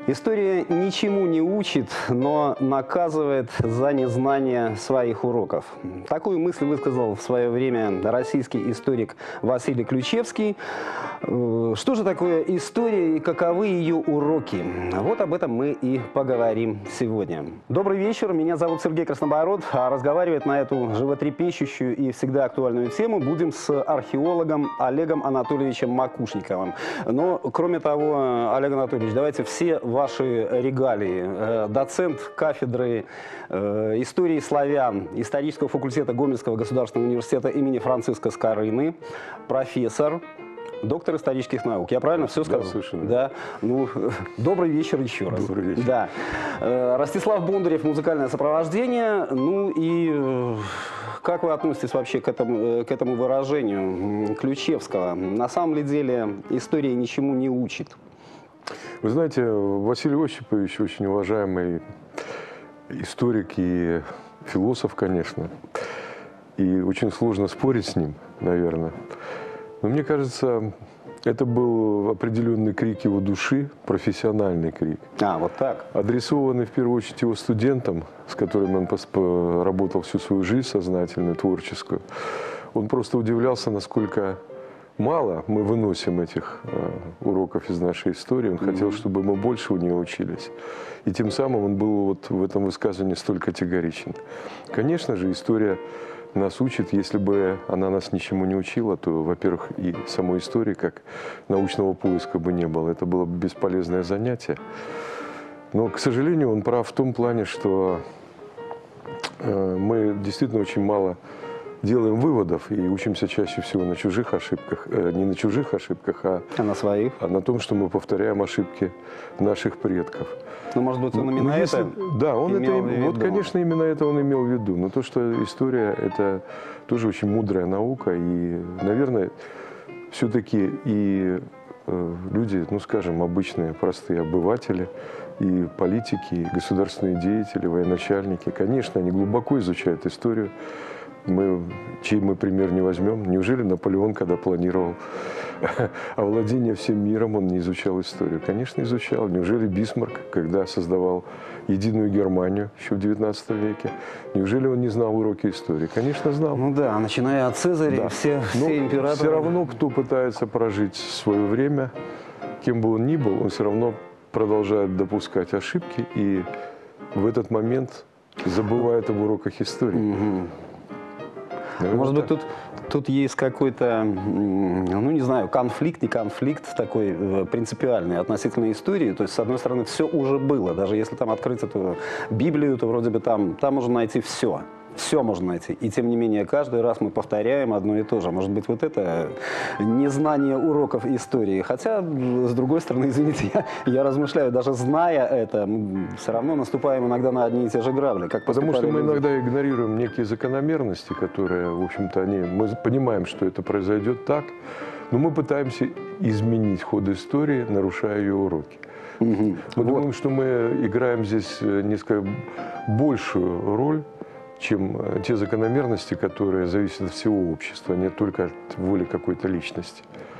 История ничему не учит, но наказывает за незнание своих уроков. Такую мысль высказал в свое время российский историк Василий Ключевский. Что же такое история и каковы ее уроки? Вот об этом мы и поговорим сегодня. Добрый вечер, меня зовут Сергей Краснобород, а разговаривать на эту животрепещущую и всегда актуальную тему будем с археологом Олегом Анатольевичем Макушниковым. Но, кроме того, Олег Анатольевич, давайте все ваши регалии. Доцент кафедры истории славян исторического факультета Гомельского государственного университета имени Франциска Скорыны, профессор, доктор исторических наук. Я правильно все сказал? Да, совершенно. Да. Ну, добрый вечер еще раз. Добрый вечер. Да. Ростислав Бондарев, музыкальное сопровождение. Ну и как вы относитесь вообще к этому выражению Ключевского? На самом ли деле история ничему не учит? Вы знаете, Василий Осипович очень уважаемый историк и философ, конечно. И очень сложно спорить с ним, наверное. Но мне кажется, это был определенный крик его души, профессиональный крик. Вот так. Адресованный в первую очередь его студентам, с которыми он работал всю свою жизнь сознательную, творческую. Он просто удивлялся, насколько мало мы выносим этих уроков из нашей истории. Он хотел, чтобы мы больше у нее учились. И тем самым он был вот в этом высказывании столь категоричен. Конечно же, история нас учит. Если бы она нас ничему не учила, то, во-первых, и самой истории как научного поиска бы не было. Это было бы бесполезное занятие. Но, к сожалению, он прав в том плане, что мы действительно очень мало делаем выводов и учимся чаще всего на чужих ошибках, не на чужих ошибках, а на своих, а на том, что мы повторяем ошибки наших предков. Ну, может быть, он именно это да, он имел в виду. вот, конечно, именно это он имел в виду. Но то, что история – это тоже очень мудрая наука, и, наверное, все-таки и люди, ну, скажем, обычные, простые обыватели, и политики, и государственные деятели, военачальники, конечно, они глубоко изучают историю. Чей мы пример не возьмем? Неужели Наполеон, когда планировал овладение всем миром, он не изучал историю? Конечно, изучал. Неужели Бисмарк, когда создавал единую Германию еще в XIX веке, неужели он не знал уроки истории? Конечно, знал. Ну да, начиная от Цезаря, да. все императоры. Все равно, кто пытается прожить свое время, кем бы он ни был, он все равно продолжает допускать ошибки и в этот момент забывает об уроках истории. Может быть, тут есть какой-то, ну не знаю, конфликт, не конфликт такой принципиальный относительно истории. То есть, с одной стороны, все уже было. Даже если там открыть эту Библию, то вроде бы там можно найти все. Все можно найти. И тем не менее, каждый раз мы повторяем одно и то же. Может быть, вот это незнание уроков истории. Хотя, с другой стороны, извините, я размышляю, даже зная это, мы все равно наступаем иногда на одни и те же грабли. Потому что мы иногда игнорируем некие закономерности, которые, в общем-то, мы понимаем, что это произойдет так, но мы пытаемся изменить ход истории, нарушая ее уроки. Мы думаем, что мы играем здесь несколько большую роль, чем те закономерности, которые зависят от всего общества, а не только от воли какой-то личности.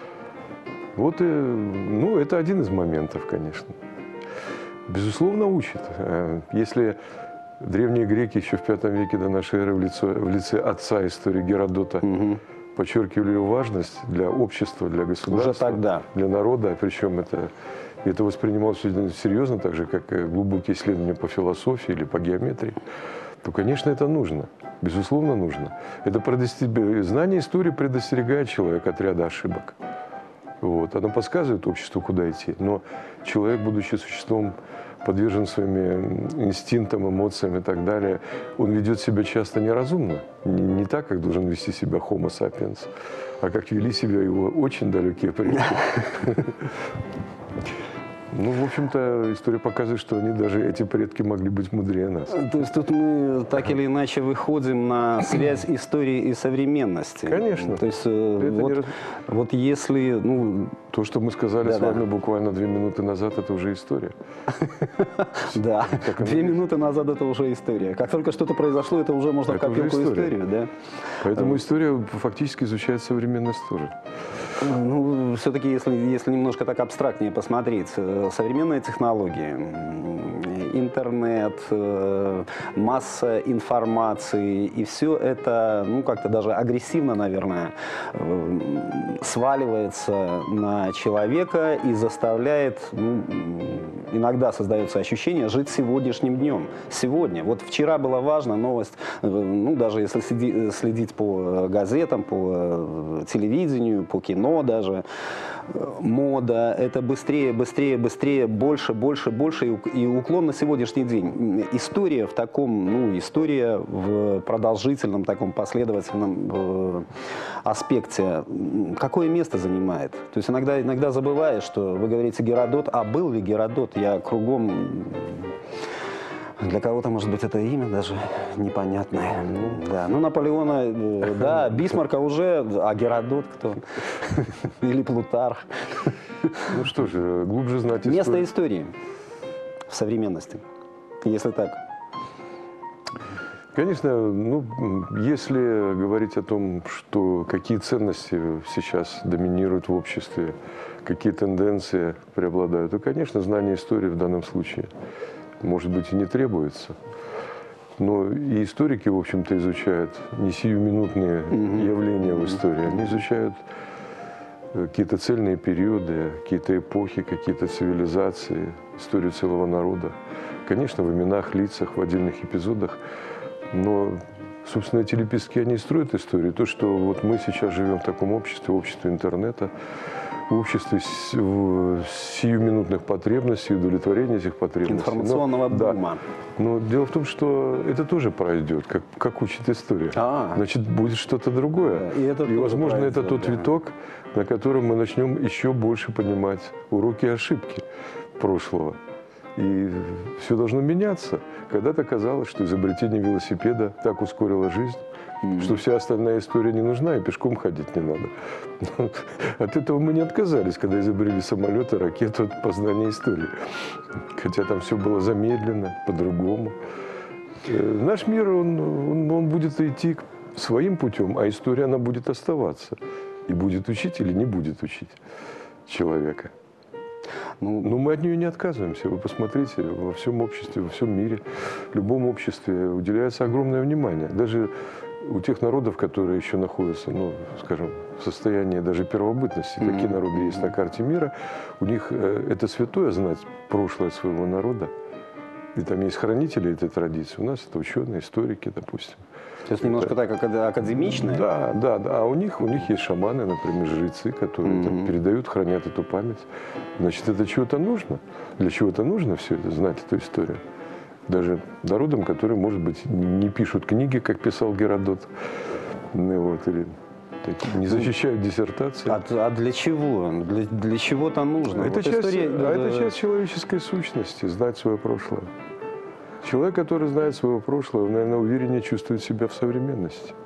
Вот и, ну, это один из моментов, конечно. Безусловно, учит. Если древние греки еще в V веке до нашей эры в лице отца истории Геродота подчеркивали ее важность для общества, для государства, для народа, причем это воспринималось серьезно, так же, как и глубокие исследования по философии или по геометрии, то, конечно, это нужно. Безусловно, нужно. Знание истории предостерегает человека от ряда ошибок. Вот. Оно подсказывает обществу, куда идти. Но человек, будучи существом, подвержен своим инстинктам, эмоциям и так далее, он ведет себя часто неразумно. Не так, как должен вести себя Homo sapiens, а как вели себя его очень далекие предки. Ну, в общем-то, история показывает, что эти предки могли быть мудрее нас. То есть тут мы так или иначе выходим на связь истории и современности. Конечно. То есть вот если... Ну, то, что мы сказали с вами буквально 2 минуты назад, это уже история. Да, 2 минуты назад это уже история. Как только что-то произошло, это уже можно в копилку историю. Поэтому история фактически изучает современность тоже. Ну, все-таки, если немножко так абстрактнее посмотреть, современные технологии, интернет, масса информации, и все это, ну, как-то даже агрессивно, наверное, сваливается на человека и заставляет, ну, иногда создается ощущение жить сегодняшним днем. Сегодня. Вот вчера была важна новость, ну, даже если следить по газетам, по телевидению, по кино даже, мода, это быстрее, быстрее, быстрее, больше, больше, больше, и уклон на сегодняшний день. История в таком, ну, история в продолжительном, таком последовательном аспекте, какое место занимает? То есть иногда забываешь, что вы говорите Геродот, а был ли Геродот? Я кругом... Для кого-то, может быть, это имя даже непонятное. Ну, да. Ну, Наполеона, да, Бисмарка уже, а Геродот кто? Или Плутарх. Ну что же, глубже знать историю. Место истории в современности, если так. Конечно, ну, если говорить о том, что какие ценности сейчас доминируют в обществе, какие тенденции преобладают, то, конечно, знание истории в данном случае, может быть, и не требуется. Но и историки, в общем-то, изучают не сиюминутные явления в истории, они изучают какие-то цельные периоды, какие-то эпохи, какие-то цивилизации, историю целого народа. Конечно, в именах, лицах, в отдельных эпизодах. Но, собственно, эти лепестки, они строят историю. То, что вот мы сейчас живем в таком обществе, обществе интернета, в обществе сиюминутных потребностей, удовлетворения этих потребностей. Информационного бума. Да. Но дело в том, что это тоже пройдет, как учит история. Значит, будет что-то другое. И возможно, это тот виток, на котором мы начнем еще больше понимать уроки и ошибки прошлого. И все должно меняться. Когда-то казалось, что изобретение велосипеда так ускорило жизнь, что вся остальная история не нужна и пешком ходить не надо. От этого мы не отказались, когда изобрели самолеты, ракету, от познания истории. Хотя там все было замедленно, по-другому. Наш мир, он будет идти своим путем, а история, она будет оставаться. И будет учить или не будет учить человека. Но мы от нее не отказываемся. Вы посмотрите, во всем обществе, во всем мире, в любом обществе уделяется огромное внимание. Даже у тех народов, которые еще находятся, ну, скажем, в состоянии даже первобытности, такие народы есть на карте мира, у них это святое знать прошлое своего народа. И там есть хранители этой традиции. У нас это ученые, историки, допустим. То есть немножко так академичное? Да. А у них есть шаманы, например, жрецы, которые там передают, хранят эту память. Значит, это чего-то нужно. Для чего-то нужно все это, знать эту историю. Даже народам, которые, может быть, не пишут книги, как писал Геродот, вот, или не защищают диссертации. А для чего? Для чего-то нужно? Это, это часть человеческой сущности, знать свое прошлое. Человек, который знает свое прошлое, он, наверное, увереннее чувствует себя в современности.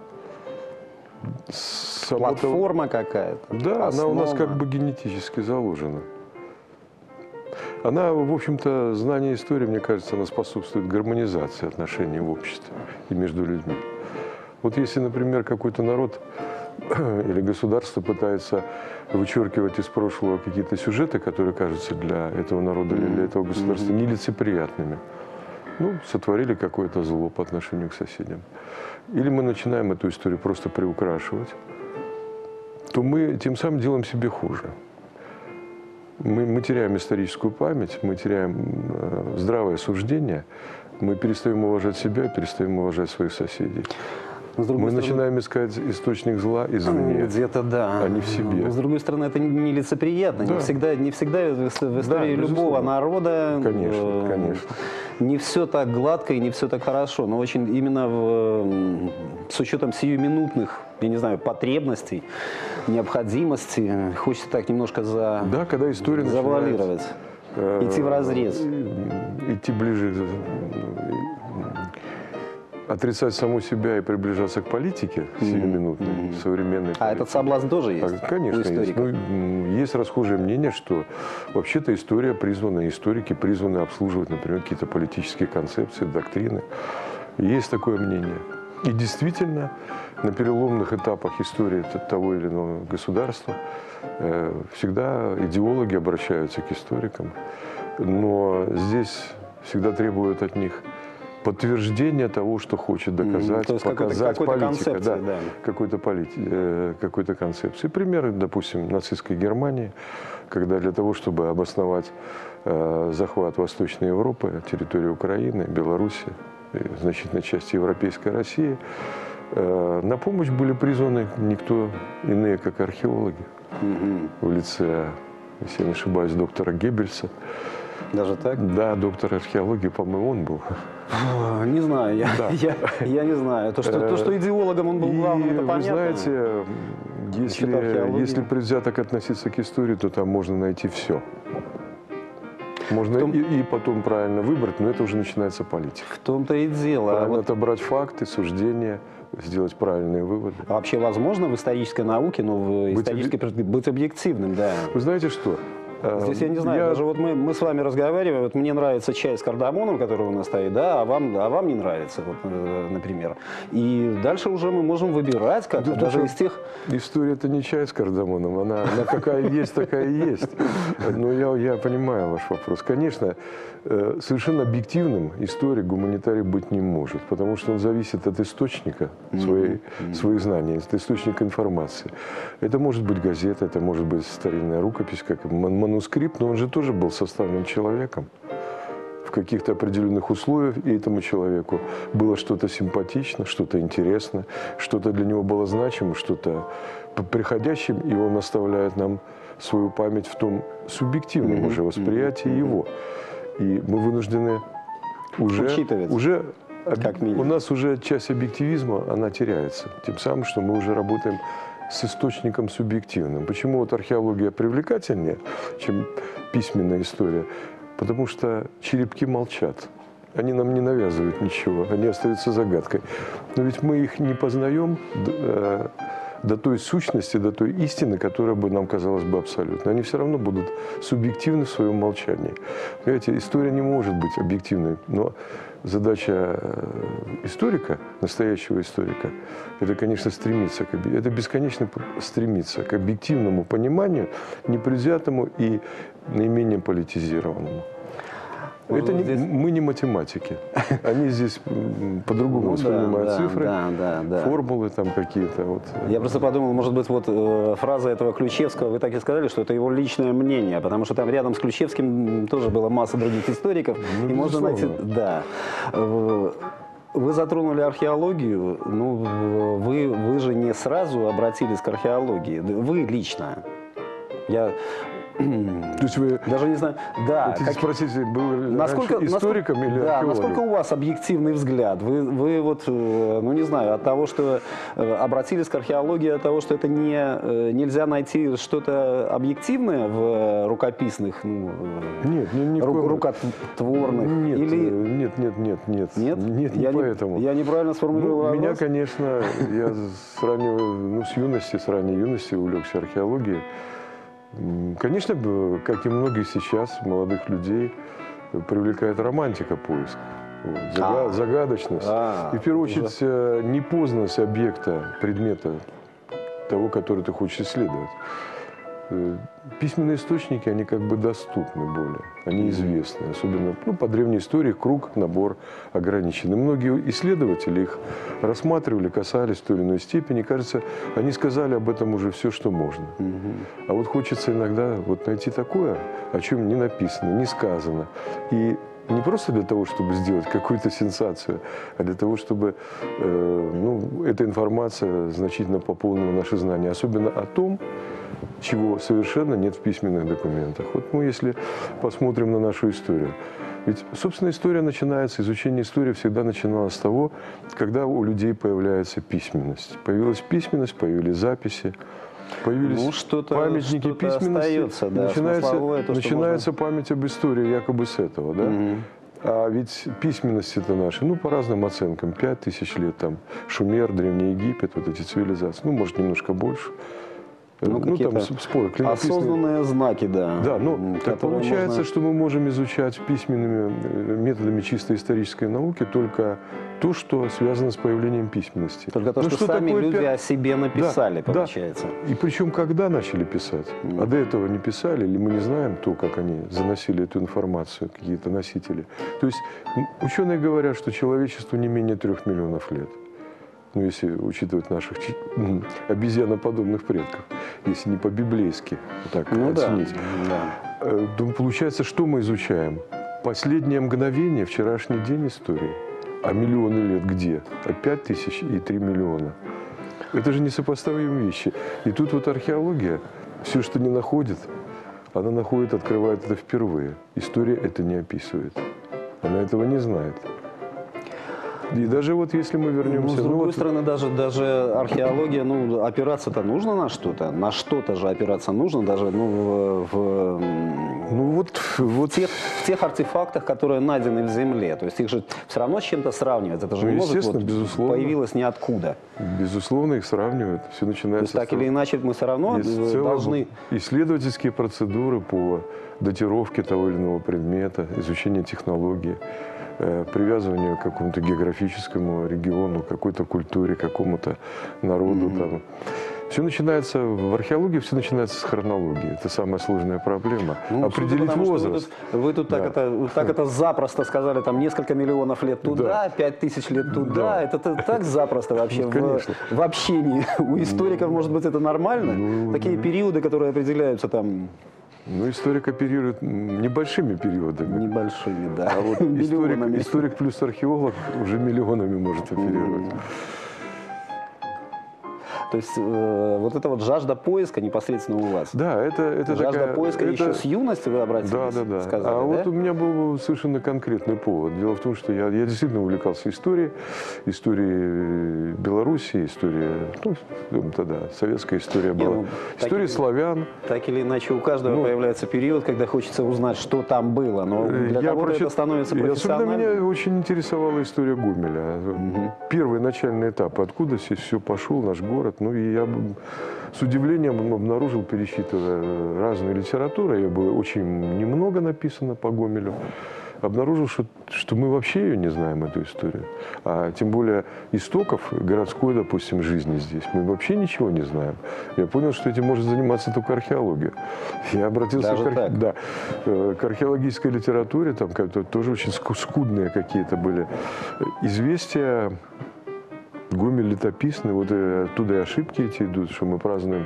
Платформа какая-то. Да, она у нас как бы генетически заложена. Она, в общем-то, знание истории, мне кажется, она способствует гармонизации отношений в обществе и между людьми. Вот если, например, какой-то народ или государство пытается вычеркивать из прошлого какие-то сюжеты, которые кажутся для этого народа или для этого государства нелицеприятными, ну, сотворили какое-то зло по отношению к соседям. Или мы начинаем эту историю просто приукрашивать, то мы тем самым делаем себе хуже. Мы теряем историческую память, мы теряем здравое суждение, мы перестаем уважать себя, перестаем уважать своих соседей. Мы начинаем искать источник зла извне, где-то да, а не в себе. Но, с другой стороны, это нелицеприятно. Да. Не всегда в истории любого народа конечно. Не все так гладко и не все так хорошо. Но очень именно с учетом сиюминутных, я не знаю, потребностей, необходимости, хочется так немножко когда история завуалировать, идти вразрез. Идти ближе, отрицать саму себя и приближаться к политике сиюминутной, современной политике. А этот соблазн тоже есть? Конечно, есть. Есть расхожее мнение, что вообще-то история призвана, историки призваны обслуживать, например, какие-то политические концепции, доктрины. Есть такое мнение. И действительно, на переломных этапах истории того или иного государства всегда идеологи обращаются к историкам, но здесь всегда требуют от них подтверждения того, что хочет доказать, то есть показать политика, да, да. какой-то концепции. Пример, допустим, нацистской Германии, когда для того, чтобы обосновать захват Восточной Европы, территории Украины, Беларуси, значительной части европейской России, на помощь были призваны никто иные, как археологи, в лице, если я не ошибаюсь, доктора Геббельса. Даже так? Да, доктор археологии, по-моему, он был. Не знаю, я не знаю. То, что идеологом он был главным, это понятно. Вы знаете, если предвзято относиться к истории, то там можно найти все. Можно и потом правильно выбрать, но это уже начинается политика. В том-то и дело. Правильно отобрать факты, суждения, сделать правильные выводы. А вообще возможно в исторической науке, быть объективным, да? Вы знаете что? Здесь я не знаю, даже вот мы с вами разговариваем, вот мне нравится чай с кардамоном, который у нас стоит, да, а вам не нравится, вот, например. И дальше уже мы можем выбирать как-то, даже из тех... История — это не чай с кардамоном, она какая есть, такая и есть. Но я понимаю ваш вопрос. Конечно, совершенно объективным историк, гуманитарий быть не может, потому что он зависит от источника своих знаний, от источника информации. Это может быть газета, это может быть старинная рукопись, как манускрипт, но он же тоже был составлен человеком в каких-то определенных условиях, и этому человеку было что-то симпатично, что-то интересно, что-то для него было значимо, что-то приходящим, и он оставляет нам свою память в том субъективном уже восприятии его. И мы вынуждены уже как минимум. У нас уже часть объективизма, она теряется, тем самым, что мы уже работаем с источником субъективным. Почему вот археология привлекательнее, чем письменная история? Потому что черепки молчат. Они нам не навязывают ничего, они остаются загадкой. Но ведь мы их не познаем до той сущности, до той истины, которая бы нам казалась бы абсолютной. Они все равно будут субъективны в своем молчании. Понимаете, история не может быть объективной, но задача историка, настоящего историка, это, конечно, это бесконечно стремиться к объективному пониманию, непредвзятому и наименее политизированному. Мы не математики. Они здесь по-другому воспринимают цифры, формулы там какие-то. Вот. Я просто подумал, может быть, вот фраза этого Ключевского, вы так и сказали, что это его личное мнение, потому что там рядом с Ключевским тоже была масса других историков. И можно найти... Да. Вы затронули археологию, вы же не сразу обратились к археологии, вы лично. То есть вы даже не знаю, да, хотите спросить, был историком или археологом? Насколько у вас объективный взгляд? Вы вот, не знаю, от того, что обратились к археологии, от того, что это нельзя найти что-то объективное в рукописных, рукотворных? Нет, не поэтому. Я неправильно сформулировал. Меня, конечно, я с ранней юности увлекся археологией. Конечно, как и многих сейчас молодых людей, привлекает романтика поиска, загадочность. И в первую очередь непознанность объекта, предмета, того, который ты хочешь исследовать. Письменные источники, они как бы доступны более, они известны. Особенно по древней истории круг, набор ограниченный. Многие исследователи их рассматривали, касались в той или иной степени. Кажется, они сказали об этом уже все, что можно. А вот хочется иногда найти такое, о чем не написано, не сказано. И не просто для того, чтобы сделать какую-то сенсацию, а для того, чтобы эта информация значительно пополнила наши знания. Особенно о том, чего совершенно нет в письменных документах. Вот мы, если посмотрим на нашу историю, ведь, собственно, изучение истории всегда начиналось с того, когда у людей появляется письменность. Появилась письменность, появились записи, появились памятники письменности. Начинается память об истории якобы с этого. Да? А ведь письменность это наша, по разным оценкам, 5000 лет, там, Шумер, Древний Египет, вот эти цивилизации, может, немножко больше. Ну, там споры, клинописные. осознанные знаки, да. Да, но так которые получается, можно- что мы можем изучать письменными методами чисто исторической науки только то, что связано с появлением письменности. Только то, Ну, что сами такое люди о себе написали, Да, получается. да. И причем когда начали писать? А до этого не писали, или мы не знаем то, как они заносили эту информацию, какие-то носители. То есть ученые говорят, что человечеству не менее 3 миллионов лет. Ну, если учитывать наших обезьяноподобных предков, если не по-библейски так Ну да, оценить. да. То получается, что мы изучаем? Последнее мгновение, вчерашний день истории. А миллионы лет где? 5000 и 3 миллиона. Это же несопоставимые вещи. И тут вот археология, все, что не находит, она находит, открывает это впервые. История это не описывает. Она этого не знает. И даже вот если мы вернемся... Ну, с другой вот- стороны, даже археология, ну, опираться-то нужно на что-то же опираться нужно, даже Ну вот в тех артефактах, которые найдены в земле. То есть их же все равно с чем-то сравнивать. Это же Ну, не может естественно, безусловно. появилось ниоткуда. безусловно, их сравнивают. Все То есть начинается так с того- или иначе мы все равно Есть целые должны... исследовательские процедуры по датировке того или иного предмета, изучению технологий, привязыванию к какому-то географическому региону, какой-то культуре, какому-то народу. Там. Все начинается в археологии, все начинается с хронологии. Это самая сложная проблема. Ну, определить потому что возраст. Вы тут так, это запросто сказали, там несколько миллионов лет туда, Да. 5000 лет туда. Да. Это так запросто вообще Конечно. в общении. У историков, может быть, это нормально? Такие периоды, которые определяются там Ну, историк оперирует небольшими периодами. небольшими, да, А вот миллионами. историк плюс археолог уже миллионами может оперировать. То есть вот эта вот жажда поиска непосредственно у вас. Да, это Жажда такая... поиска это- еще с юности вы обратились? Да. Сказали, А вот да? у меня был совершенно конкретный повод. Дело в том, что я действительно увлекался историей Белоруссии, историей, ну, тогда советская история Не, была, ну, история такие- славян. Так или иначе, у каждого Ну, появляется период, когда хочется узнать, что там было. Но для кого-то это становится И особенно профессиональным. меня очень интересовала история Гомеля. Первый начальный этап, откуда здесь все пошел, наш город. Ну, и я с удивлением обнаружил, пересчитывая разную литературу, ее было очень немного написано по Гомелю, обнаружил, что мы вообще ее не знаем, эту историю. А тем более истоков городской, допустим, жизни здесь мы вообще ничего не знаем. Я понял, что этим может заниматься только археология. Я обратился Даже так? да, к археологической литературе, там тоже очень скудные какие-то были известия. Гомель летописный, вот оттуда и ошибки эти идут, что мы празднуем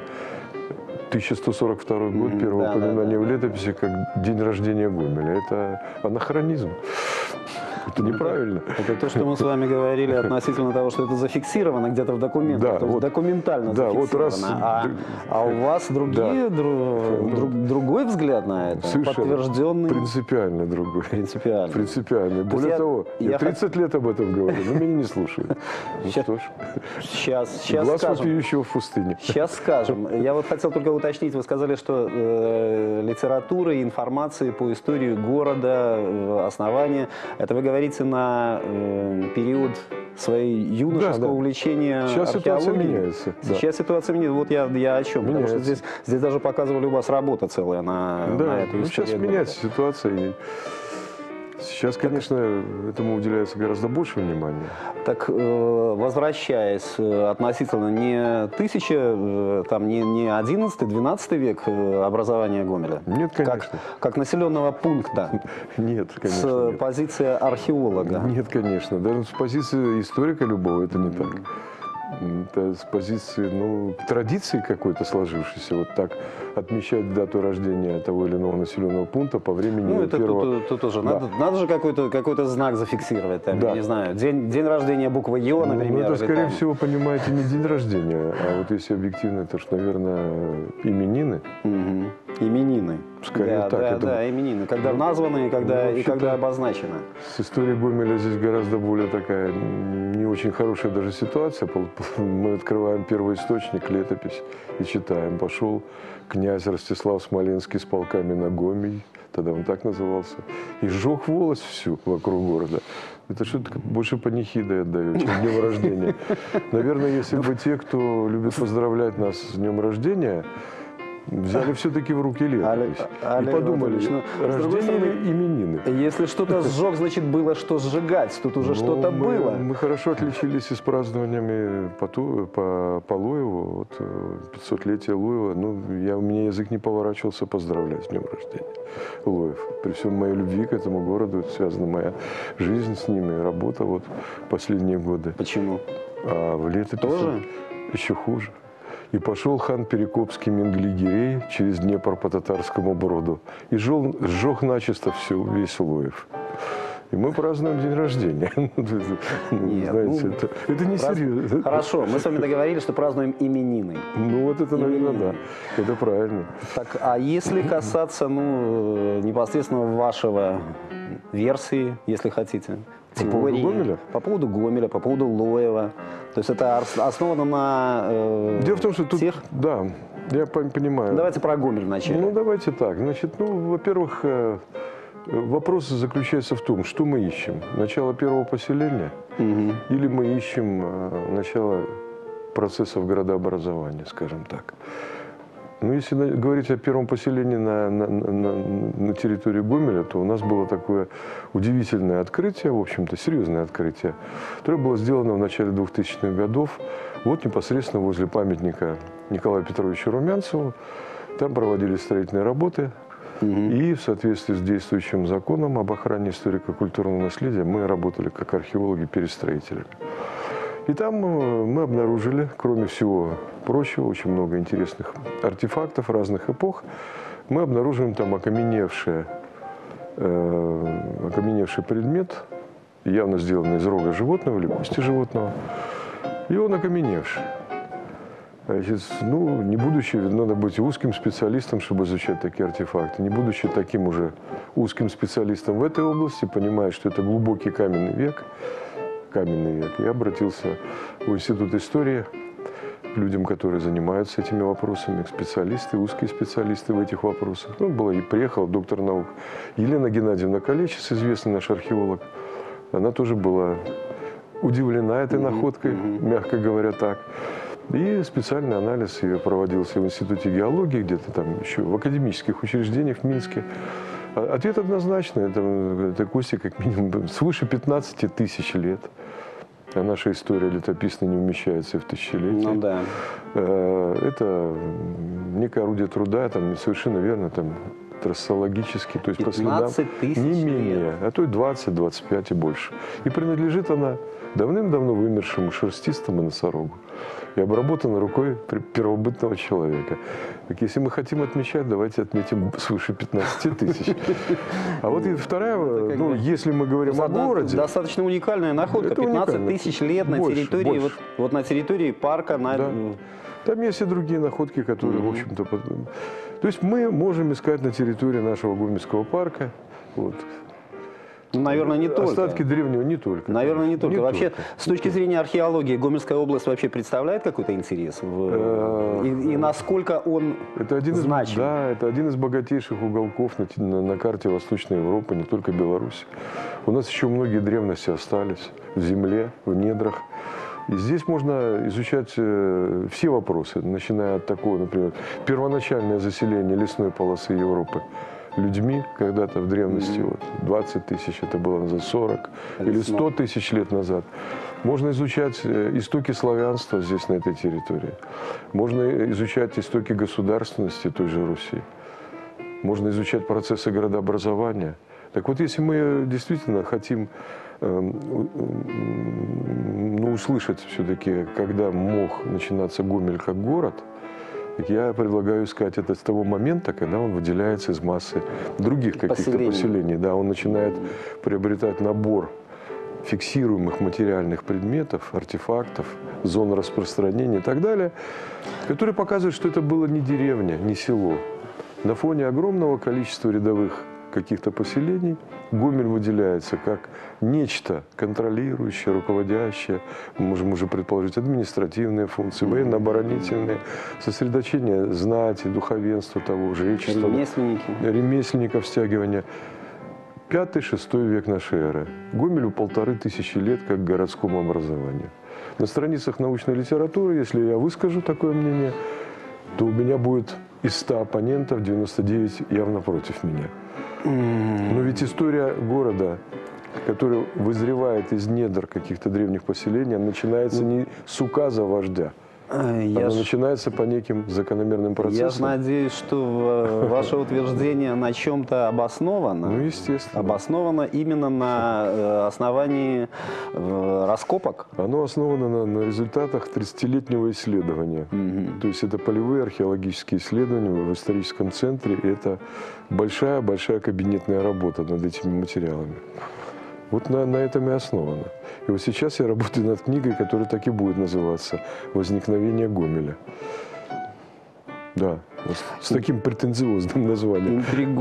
1142 год, первое да, упоминание в летописи, как день рождения Гомеля. Это анахронизм. Это неправильно. Это то, что мы с вами говорили относительно того, что это зафиксировано где-то в документах, Да, то есть вот. документально Да, вот зафиксировано. раз- А у вас другой взгляд на это, Совершенно. подтвержденный Принципиально другой. принципиально. Принципиально. Более я- того, я я 30 лет об этом говорю, но меня не слушают. Ну Щас- что ж, Сейчас глаз скажем. вопиющего в пустыне. Сейчас скажем. Я вот хотел только уточнить, вы сказали, что литературы и информации по истории города, основания, это вы говорите на период своей юношеского Да, да. увлечения Сейчас ситуация археологией? меняется, да. Сейчас ситуация меняется. Вот я о чем. Потому что Меняется. здесь даже показывали у вас работа целая на Да, эту ну, историю сейчас города. меняется ситуация. И сейчас, конечно, этому уделяется гораздо больше внимания. Так, возвращаясь относительно не не 11-12 век образования Гомеля, Нет, конечно. как населенного пункта, Нет, с конечно, нет. позиции археолога. Нет, конечно. Даже с позиции историка любого это не так. Это с позиции, традиции какой-то сложившейся, вот так отмечать дату рождения того или иного населенного пункта по времени Ну, это первого... тут тоже. Да. Надо же какой-то знак зафиксировать. Там, Да. я не знаю, день рождения буквы Ё, Ну, например. это, или скорее там. всего, понимаете, не день рождения, а вот если объективно, это ж, наверное, именины. Мгм. Именины. Скорее да, так, да, это- да, именины. Когда названы и когда вообще-то- обозначено. С историей Гомеля здесь гораздо более такая не очень хорошая даже ситуация. Мы открываем первый источник, летопись, и читаем. Пошел князь Ростислав Смоленский с полками на Гомель. тогда он так назывался, и сжег волость всю вокруг города. Это что-то больше панихидой отдает, чем днем рождения. Наверное, если бы те, кто любит поздравлять нас с днем рождения, взяли все-таки в руки летопись и подумали, рождение или именины. Если что-то сжег, значит, было что сжигать. Тут уже что-то было. Мы хорошо отличились и с празднованиями по Луеву, вот 500-летие Луева. Ну, у меня язык не поворачивался поздравлять с днем рождения Луев. При всем моей любви к этому городу связана моя жизнь с ними, работа вот последние годы. Почему? А в летописи тоже еще хуже. И пошел хан Перекопский Менглигерей через Днепр по Татарскому Броду и сжег начисто весь Луев. И мы празднуем день рождения. Знаете, это не серьезно. Хорошо, мы с вами договорились, что празднуем именины. Ну вот это, наверное, да. Это правильно. Так, а если касаться, непосредственно вашего версии, если хотите, теории, Гомеля? по поводу Гомеля, по поводу Лоева. То есть это основано на Дело в том, что тут, да, я понимаю. Давайте про Гомель вначале. Ну, давайте так. Значит, во-первых, вопрос заключается в том, что мы ищем. Начало первого поселения или мы ищем начало процессов градообразования, скажем так. Ну, если говорить о первом поселении на территории Гомеля, то у нас было такое удивительное открытие, в общем-то, серьезное открытие, которое было сделано в начале 2000-х годов, вот непосредственно возле памятника Николаю Петровичу Румянцеву. Там проводились строительные работы, и в соответствии с действующим законом об охране историко-культурного наследия мы работали как археологи-перестроители. И там мы обнаружили, кроме всего прочего, очень много интересных артефактов разных эпох. Мы обнаруживаем там окаменевший предмет, явно сделанный из рога животного или кости животного, и он окаменевший. Значит, не будучи, надо быть узким специалистом, чтобы изучать такие артефакты, не будучи таким уже узким специалистом в этой области, понимая, что это глубокий каменный век, я обратился в Институт истории к людям, которые занимаются этими вопросами, специалисты, узкие специалисты в этих вопросах. Приехала доктор наук Елена Геннадьевна Калечис, известный наш археолог. Она тоже была удивлена этой находкой, мягко говоря так. И специальный анализ ее проводился в Институте геологии, где-то там еще в академических учреждениях в Минске. Ответ однозначный. Это кости как минимум свыше 15 тысяч лет. А наша история летописная не умещается в тысячелетие. Ну да. Это некое орудие труда, там совершенно верно, там трассологически, то есть по следам не менее, а то и 20, 25 и больше. И принадлежит она давным-давно вымершему шерстистому носорогу и обработана рукой первобытного человека. Так если мы хотим отмечать, давайте отметим свыше 15 тысяч. А вот и вторая, если мы говорим о городе... Достаточно уникальная находка, 15 тысяч лет на территории, вот на территории парка. Там есть и другие находки, которые, в общем-то... То есть мы можем искать на территории нашего Гомельского парка, наверное, не только. Остатки древнего не только. Наверное, не только. Вообще, с точки зрения археологии, Гомельская область вообще представляет какой-то интерес? И насколько он значим? Да, это один из богатейших уголков на карте Восточной Европы, не только Беларуси. У нас еще многие древности остались в земле, в недрах. И здесь можно изучать все вопросы, начиная от такого, например, первоначальное заселение лесной полосы Европы людьми когда-то в древности, 20 тысяч, это было назад 40 или 100 тысяч лет назад. Можно изучать истоки славянства здесь, на этой территории. Можно изучать истоки государственности той же Руси. Можно изучать процессы градообразования. Так вот, если мы действительно хотим услышать все-таки, когда мог начинаться Гомель как город, так я предлагаю искать это с того момента, когда он выделяется из массы других каких-то поселений. Да, он начинает приобретать набор фиксируемых материальных предметов, артефактов, зон распространения и так далее, которые показывают, что это было не деревня, не село. На фоне огромного количества рядовых каких-то поселений, Гомель выделяется как нечто контролирующее, руководящее, мы можем уже предположить, административные функции, военно-оборонительные, сосредоточение знати, духовенства того, жречества, ремесленников, стягивания. 5-6 век нашей эры. Гомелю 1500 лет как городскому образованию. На страницах научной литературы, если я выскажу такое мнение, то у меня будет из 100 оппонентов 99 явно против меня. Но ведь история города, который вызревает из недр каких-то древних поселений, начинается не с указа вождя. Она начинается по неким закономерным процессам. Я же надеюсь, что ваше утверждение на чем-то обосновано. Ну, естественно. Обосновано именно на основании раскопок. Оно основано на результатах 30-летнего исследования. То есть это полевые археологические исследования в историческом центре. И это большая-большая кабинетная работа над этими материалами. Вот на этом и основано. И вот сейчас я работаю над книгой, которая так и будет называться «Возникновение Гомеля». Да, с таким претенциозным названием.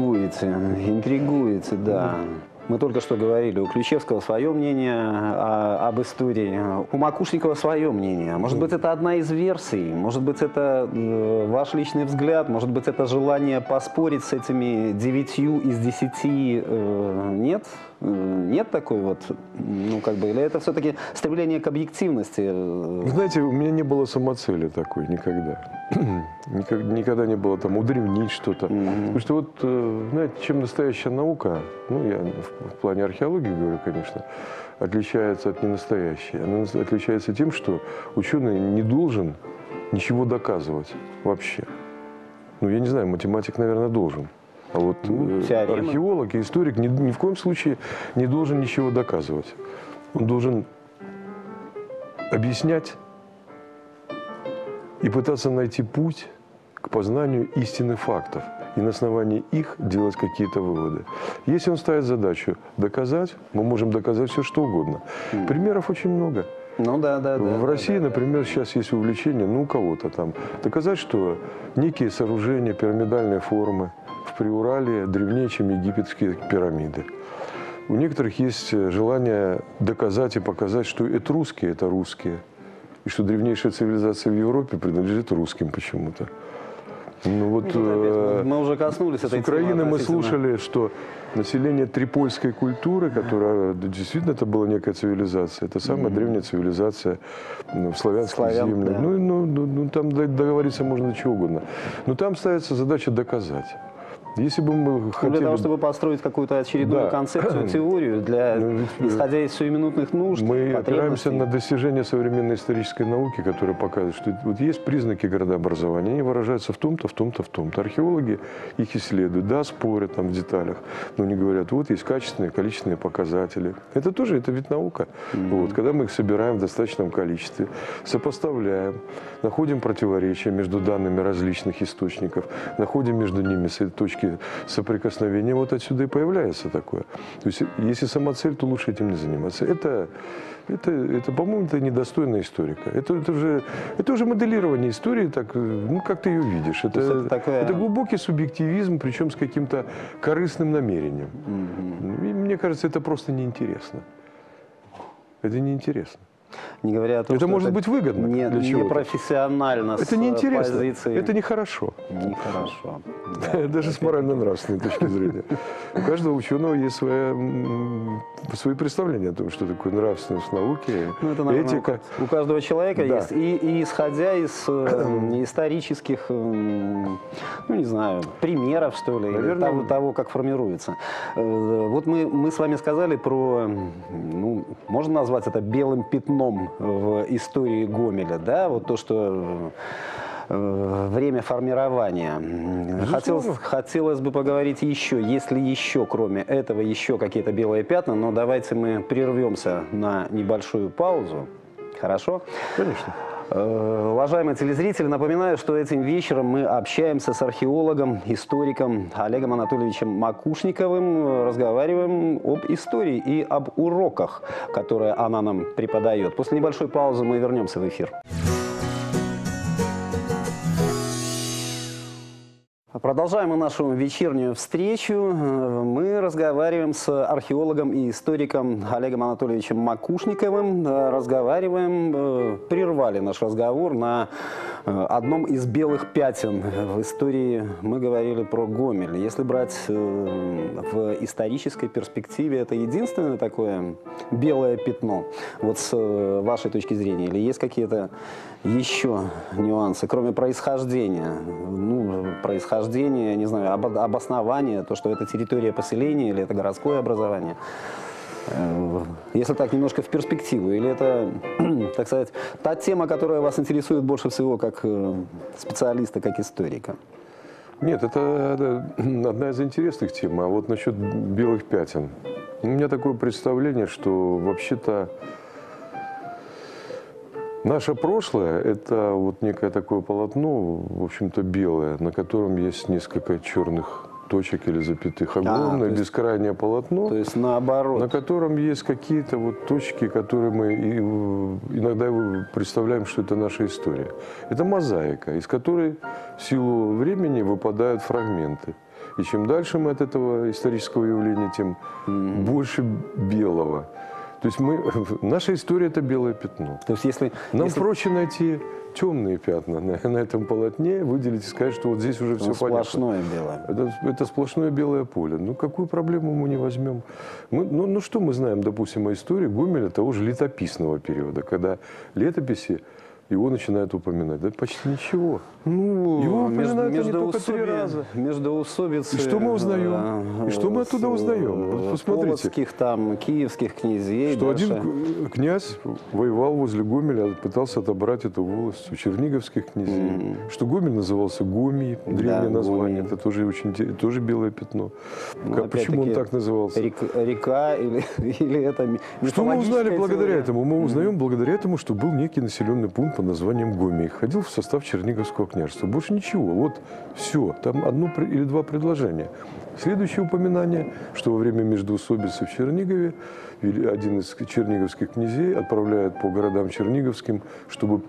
Интригуете, да. Мы только что говорили, у Ключевского свое мнение об истории, у Макушникова свое мнение. Может быть, это одна из версий, может быть, это ваш личный взгляд, может быть, это желание поспорить с этими 9 из 10. Нет? Нет такой вот, ну как бы, или это все-таки стремление к объективности? Вы знаете, у меня не было самоцели такой никогда. Никогда не было там удревнить что-то. Потому что вот, знаете, чем настоящая наука, ну я в плане археологии говорю, конечно, отличается от ненастоящей. Она отличается тем, что ученый не должен ничего доказывать вообще. Ну я не знаю, математик, наверное, должен. А вот археолог и историк ни в коем случае не должен ничего доказывать. Он должен объяснять и пытаться найти путь к познанию истинных фактов. И на основании их делать какие-то выводы. Если он ставит задачу доказать, мы можем доказать все, что угодно. Примеров очень много. Ну да. В России, например, сейчас есть увлечение, ну у кого-то там, доказать, что некие сооружения пирамидальной формы в Приурале древнее, чем египетские пирамиды. У некоторых есть желание доказать и показать, что этруски – это русские, и что древнейшая цивилизация в Европе принадлежит русским почему-то. Ну, вот, мы уже коснулись этой темы. С Украины мы слушали, что население трипольской культуры, которая действительно это была некая цивилизация, это самая древняя цивилизация в славянских землях. Да. Ну, там договориться можно до чего угодно. Но там ставится задача доказать. Если бы мы хотели... Для того, чтобы построить какую-то очередную концепцию, теорию, исходя из сиюминутных нужд, мы опираемся на достижения современной исторической науки, которая показывает, что вот есть признаки городообразования, они выражаются в том-то, в том-то, в том-то. Археологи их исследуют, да, спорят там в деталях, но они говорят, вот есть качественные, количественные показатели. Это тоже, это ведь наука. Вот, когда мы их собираем в достаточном количестве, сопоставляем, находим противоречия между данными различных источников, находим между ними точки соприкосновения, вот отсюда и появляется такое. То есть, если самоцель, то лучше этим не заниматься. Это по-моему, это недостойно историка. Это уже моделирование истории, так, ну, как ты ее видишь. Это глубокий субъективизм, причем с каким-то корыстным намерением. И мне кажется, это просто неинтересно. Это неинтересно. Не говоря о том, это может быть выгодно для чего-то. Непрофессионально. Это неинтересно. Это нехорошо. Нехорошо. Даже с морально-нравственной точки зрения. У каждого ученого есть свои представления о том, что такое нравственность науки, этика. У каждого человека есть. И исходя из исторических, ну не знаю, примеров, что ли, или того, как формируется. Вот мы с вами сказали про, ну, можно назвать это белым пятном в истории Гомеля, да, вот то, что время формирования. Хотелось бы поговорить еще, есть ли еще, кроме этого, еще какие-то белые пятна, но давайте мы прервемся на небольшую паузу. Хорошо? Конечно. Уважаемые телезрители, напоминаю, что этим вечером мы общаемся с археологом, историком Олегом Анатольевичем Макушниковым, разговариваем об истории и об уроках, которые она нам преподает. После небольшой паузы мы вернемся в эфир. Продолжаем мы нашу вечернюю встречу. Мы разговариваем с археологом и историком Олегом Анатольевичем Макушниковым. Прервали наш разговор на одном из белых пятен в истории. Мы говорили про Гомель. Если брать в исторической перспективе, это единственное такое белое пятно, вот с вашей точки зрения? Или есть какие-то еще нюансы, кроме происхождения? Ну, происхождение, не знаю, обоснование, то, что это территория поселения или это городское образование. Если так, немножко в перспективу, или это, так сказать, та тема, которая вас интересует больше всего как специалиста, как историка? Нет, это одна из интересных тем. А вот насчет белых пятен. У меня такое представление, что вообще-то наше прошлое – это вот некое такое полотно, в общем-то, белое, на котором есть несколько черных точек или запятых. Огромное бескрайнее полотно, то есть наоборот, на котором есть какие-то вот точки, которые мы иногда представляем, что это наша история. Это мозаика, из которой в силу времени выпадают фрагменты. И чем дальше мы от этого исторического явления, тем больше белого. То есть наша история – это белое пятно. То есть если проще найти темные пятна на этом полотне, выделить и сказать, что вот здесь уже все понятно. Сплошное белое. Это сплошное белое поле. Ну, какую проблему мы не возьмем? Что мы знаем, допустим, о истории Гомеля того же летописного периода, когда летописи его начинают упоминать? Да почти ничего. Ну, его упоминают они только 3 раза. Междоусобицы. И что мы узнаем? И что мы оттуда узнаем? Посмотрите. Полоцких, там, киевских князей. Что один князь воевал возле Гомеля, пытался отобрать эту волость у черниговских князей. Что Гомель назывался Гомий, древнее название. Это тоже белое пятно. Почему он так назывался? Река или это Что мы узнали благодаря теория? этому? Мы узнаем благодаря этому, что был некий населенный пункт под названием Гомий. Входил в состав Черниговского княжества. Больше ничего. Вот все. Там 1 или 2 предложения. Следующее упоминание, что во время междоусобицы в Чернигове один из черниговских князей отправляет по городам черниговским, чтобы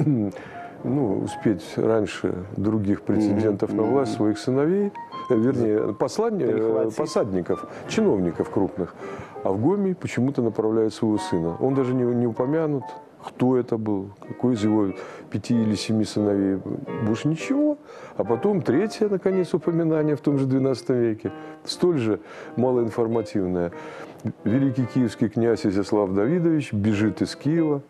успеть раньше других претендентов на власть своих сыновей, вернее, посадников, чиновников крупных. А в Гомель почему-то направляет своего сына. Он даже не упомянут, кто это был, какой из его 5 или 7 сыновей. Больше ничего. А потом 3-е, наконец, упоминание в том же XII веке, столь же малоинформативное. Великий киевский князь Изяслав Давидович бежит из Киева,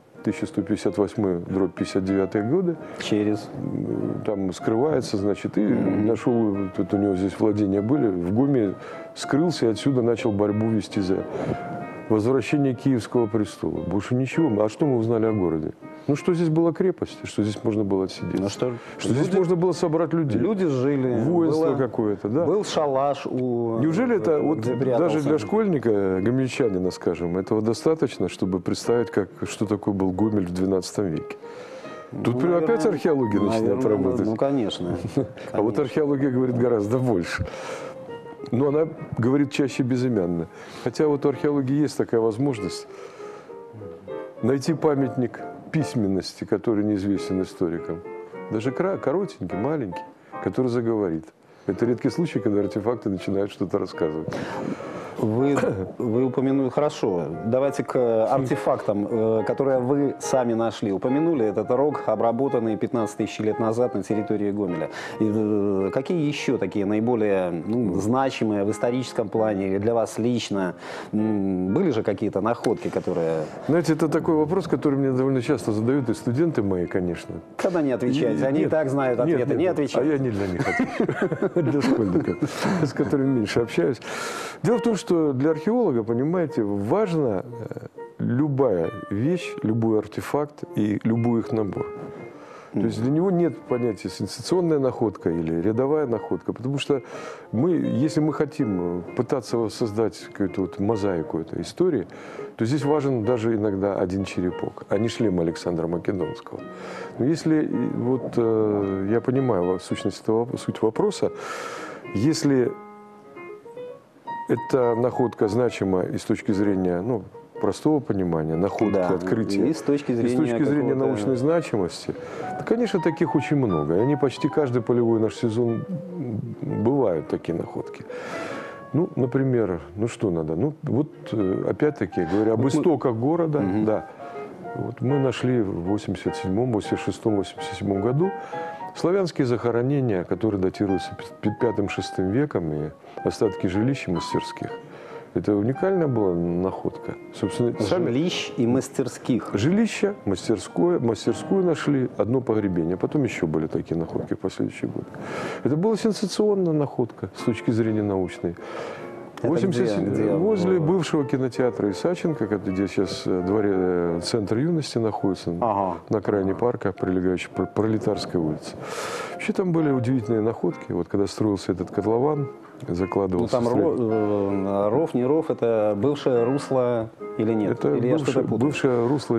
1158-59 годы. Там скрывается, значит, и нашел, тут у него здесь владения были, в Гоме скрылся и отсюда начал борьбу вести за возвращение Киевского престола. Больше ничего. А что мы узнали о городе? Ну, что здесь была крепость, что здесь можно было отсидеться. Что здесь можно было собрать людей. Люди жили. Воинство какое-то, да. Был шалаш у... Неужели это, вот даже для школьника, гомельчанина, скажем, этого достаточно, чтобы представить, что такое был Гомель в XII веке? Тут опять археология начинает работать. Ну, конечно. А вот археология говорит гораздо больше. Но она говорит чаще безымянно. Хотя вот у археологии есть такая возможность найти памятник письменности, который неизвестен историкам. Даже коротенький, маленький, который заговорит. Это редкий случай, когда артефакты начинают что-то рассказывать. Вы упомянули, хорошо, давайте к артефактам, которые вы сами нашли. Упомянули этот рог, обработанный 15 тысяч лет назад на территории Гомеля. И какие еще такие наиболее значимые в историческом плане или для вас лично? Были же какие-то находки, которые... Знаете, это такой вопрос, который мне довольно часто задают и студенты мои, конечно. Когда не отвечаете? Они и так знают ответы. Не отвечают. А я не для них отвечаю. Для школьников, с которыми меньше общаюсь. Дело в том, что для археолога, понимаете, важна любая вещь, любой артефакт и любой их набор. То есть для него нет понятия сенсационная находка или рядовая находка, потому что если мы хотим пытаться создать какую-то вот мозаику этой истории, то здесь важен даже иногда один черепок, а не шлем Александра Македонского. Но если, вот я понимаю суть вопроса, если эта находка значима и с точки зрения простого понимания, находки, Да, открытия, и с точки зрения какого-то- научной значимости, да, конечно, таких очень много. И они почти каждый полевой наш сезон бывают такие находки. Ну, например, ну что надо? Ну, вот опять-таки, говоря об истоках города, да. Вот мы нашли в 87-м, 86-м, 87-м году славянские захоронения, которые датируются 5-6 веком, и остатки жилищ и мастерских. Это уникальная была находка. Собственно, Жилищ и мастерских. жилище, мастерскую нашли, одно погребение. Потом еще были такие находки в последующие годы. Это была сенсационная находка с точки зрения научной. Это где возле было? бывшего кинотеатра Исаченко, где сейчас центр юности находится, Ага. на окраине парка, прилегающей Пролетарской улице. Вообще там были удивительные находки. Вот когда строился этот котлован, Ну, закладывался... там ров, не ров, это бывшее русло или нет? Это Или я что-то путаю? бывшее русло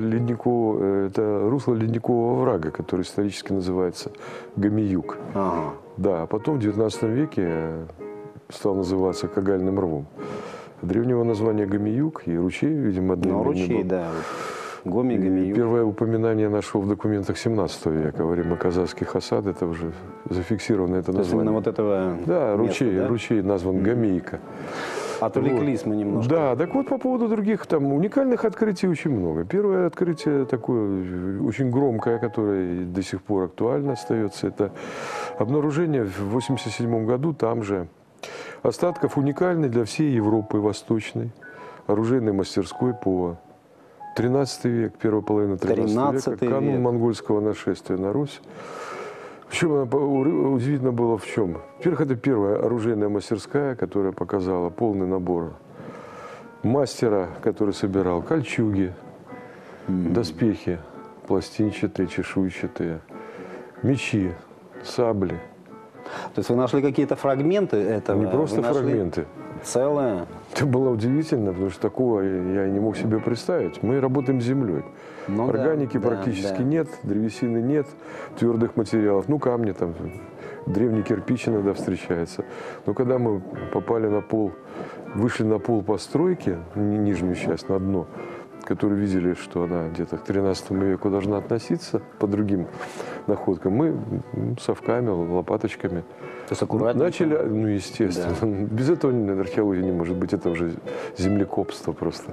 ледникового оврага, который исторически называется Гамиюк. Ага. Да, а потом в 19 веке стал называться Кагальным рвом. Древнего названия Гамиюк и ручей, видимо, Ну, одноименный ручей, был. да. Гоми, И Гамиюк. первое упоминание нашел в документах 17 века, во время казахских осад, это уже зафиксировано это То есть именно название. вот этого Да, места, да? ручей назван Гамейка. Отвлеклись мы немножко. Да, так вот по поводу других, там уникальных открытий очень много. Первое открытие такое очень громкое, которое до сих пор актуально остается, это обнаружение в 1987 году там же остатков уникальной для всей Европы Восточной оружейной мастерской по 13 век, первая половина 13 века, канун век. монгольского нашествия на Русь. Причем удивительно было в чем. Во-первых, это первая оружейная мастерская, которая показала полный набор мастера, который собирал кольчуги, доспехи, пластинчатые, чешуйчатые, мечи, сабли. То есть вы нашли какие-то фрагменты этого? Не просто Вы нашли фрагменты. Целое? Это было удивительно, потому что такого я не мог себе представить. Мы работаем с землей. Ну да, Органики да, практически да. нет, древесины нет, твердых материалов. Ну, камни там, древний кирпич иногда встречается. Но когда мы попали на пол, вышли на пол постройки, нижнюю часть, на дно, которую видели, что она где-то к 13 веку должна относиться по другим находкам, мы совками, лопаточками То есть аккуратненько? начали, ну, естественно. Без этого археология не может быть, это уже землекопство просто.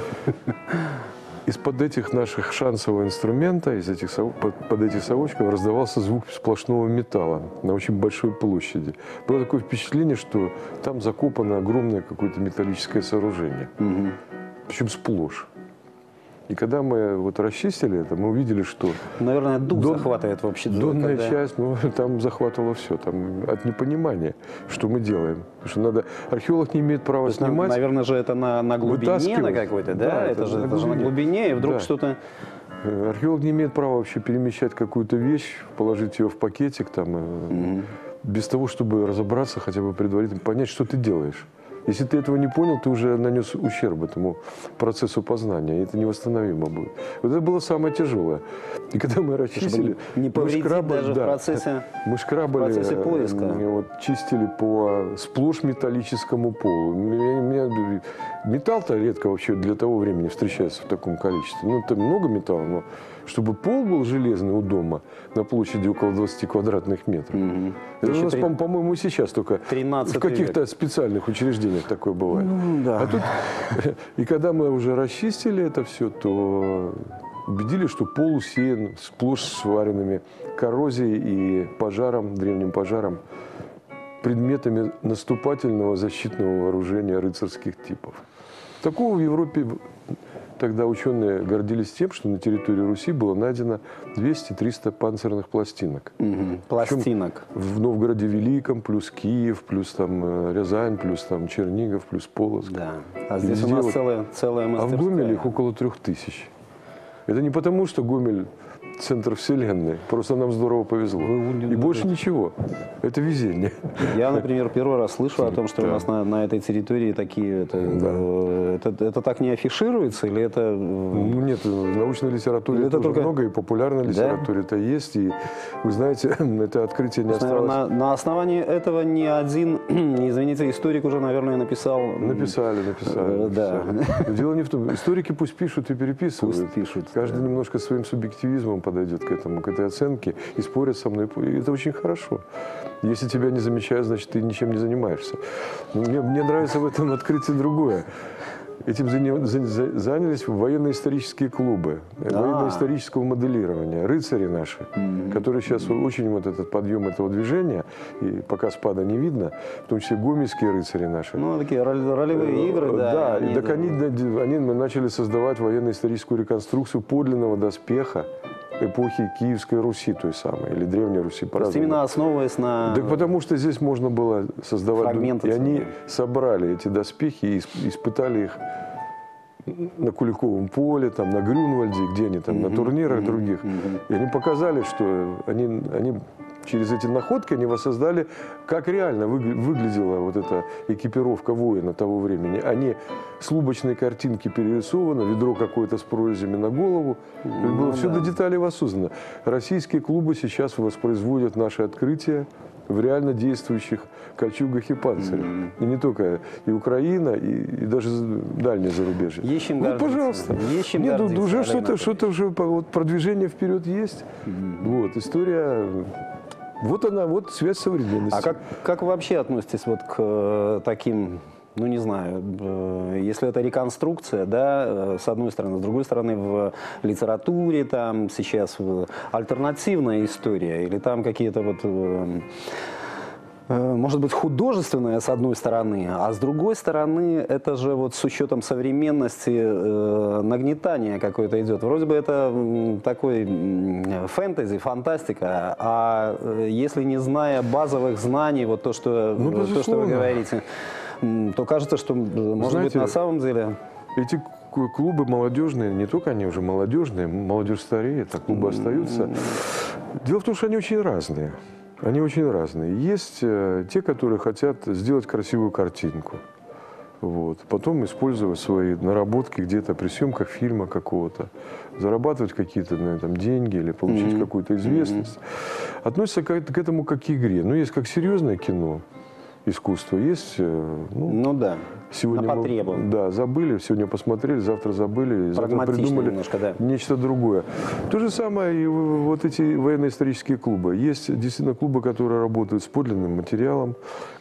Из-под этих наших шансового инструмента, под этих совочков раздавался звук сплошного металла на очень большой площади. Было такое впечатление, что там закопано огромное какое-то металлическое сооружение. Причем сплошь. И когда мы вот расчистили это, мы увидели, что Наверное, дух захватывает вообще. донная когда- часть, ну, там захватывало все, там от непонимания, что мы делаем. Потому что археолог не имеет права То есть, снимать. наверное же, это на глубине, на вытаскивать. какой-то, да? Да, это же на глубине, и вдруг Да. что-то... Археолог не имеет права вообще перемещать какую-то вещь, положить ее в пакетик, там, без того, чтобы разобраться, хотя бы предварительно понять, что ты делаешь. Если ты этого не понял, ты уже нанес ущерб этому процессу познания, и это невосстановимо будет. Вот это было самое тяжелое. И когда мы расчистили... не повредить даже в да, процессе- мы шкрабали, в процессе поиска. вот, чистили по сплошь металлическому полу. Металл-то редко вообще для того времени встречается в таком количестве. Ну, это много металла, но чтобы пол был железный у дома на площади около 20 квадратных метров. Это Еще у нас, по-моему, и сейчас только 13 в каких-то специальных учреждениях такое бывает. да. А тут, и когда мы уже расчистили это все, то убедились, что пол усеян сплошь сваренными коррозией и пожаром, древним пожаром, предметами наступательного защитного вооружения рыцарских типов. Такого в Европе тогда ученые гордились тем, что на территории Руси было найдено 200-300 панцирных пластинок. Пластинок. В Новгороде Великом, плюс Киев, плюс там Рязань, плюс там Чернигов, плюс Полоцк. Да. А здесь Везде у нас вот. целая А в мастерская. Гомеле их около 3000. Это не потому, что Гомель центр вселенной. Просто нам здорово повезло. И больше ничего. Это везение. Я, например, первый раз слышу о том, что у нас на этой территории такие... Это так не афишируется? Или это... Ну, нет, в научной литературе это тоже много, и в популярной литературе это есть. И вы знаете, это открытие не осталось... Наверное, на основании этого ни один, извините, историк уже, наверное, написал... Написали. Да. Дело не в том. Историки пусть пишут и переписывают. Пусть пишут. Каждый немножко своим субъективизмом подойдет к этому, к этой оценке, и спорят со мной. И это очень хорошо. Если тебя не замечают, значит, ты ничем не занимаешься. Мне нравится в этом открытии другое. Этим занялись военно-исторические клубы, военно-исторического моделирования, рыцари наши, которые сейчас очень вот этот подъем этого движения, и пока спада не видно, в том числе гомельские рыцари наши. Ну, такие ролевые игры, да. Да, так они начали создавать военно-историческую реконструкцию подлинного доспеха эпохи Киевской Руси, той самой, или Древней Руси. То есть именно основываясь на... Так потому что здесь можно было создавать... Фрагменты. И они собрали эти доспехи и испытали их на Куликовом поле, там, на Грюнвальде, где они там, на турнирах других. И они показали, что они через эти находки они воссоздали, как реально выглядела вот эта экипировка воина того времени. Они с лубочной картинки перерисованы, ведро какое-то с прорезями на голову. Было все до деталей воссоздано. Российские клубы сейчас воспроизводят наши открытия в реально действующих кольчугах и панцирях. И не только и Украина, и даже дальнее зарубежье. Есть чем гордиться. Пожалуйста. Есть чем Нет, гордиться, уже что-то уже вот продвижение вперед есть. Вот, история... Вот она, вот связь современности. А как вы вообще относитесь вот к таким, ну не знаю, если это реконструкция, да, с одной стороны, с другой стороны, в литературе там сейчас альтернативная история, или там какие-то вот... может быть, художественное, с одной стороны, а с другой стороны, это же вот с учетом современности нагнетание какое-то идет. Вроде бы это такой фэнтези, фантастика, а если не зная базовых знаний, вот то, что, то, что вы говорите, то кажется, что, может быть, на самом деле... Эти клубы молодежные, не только они уже молодежные, молодежь стареет, а клубы остаются. Дело в том, что они очень разные. Они очень разные. Есть те, которые хотят сделать красивую картинку. Вот. Потом использовать свои наработки где-то при съемках фильма какого-то. Зарабатывать какие-то на этом деньги или получить какую-то известность. Относятся к этому как к игре. Ну, есть как серьезное кино, искусство, есть... Ну да. Сегодня на потребу. Да, забыли, сегодня посмотрели, завтра забыли, завтра придумали немножко, да. нечто другое. То же самое и вот эти военно-исторические клубы. Есть действительно клубы, которые работают с подлинным материалом,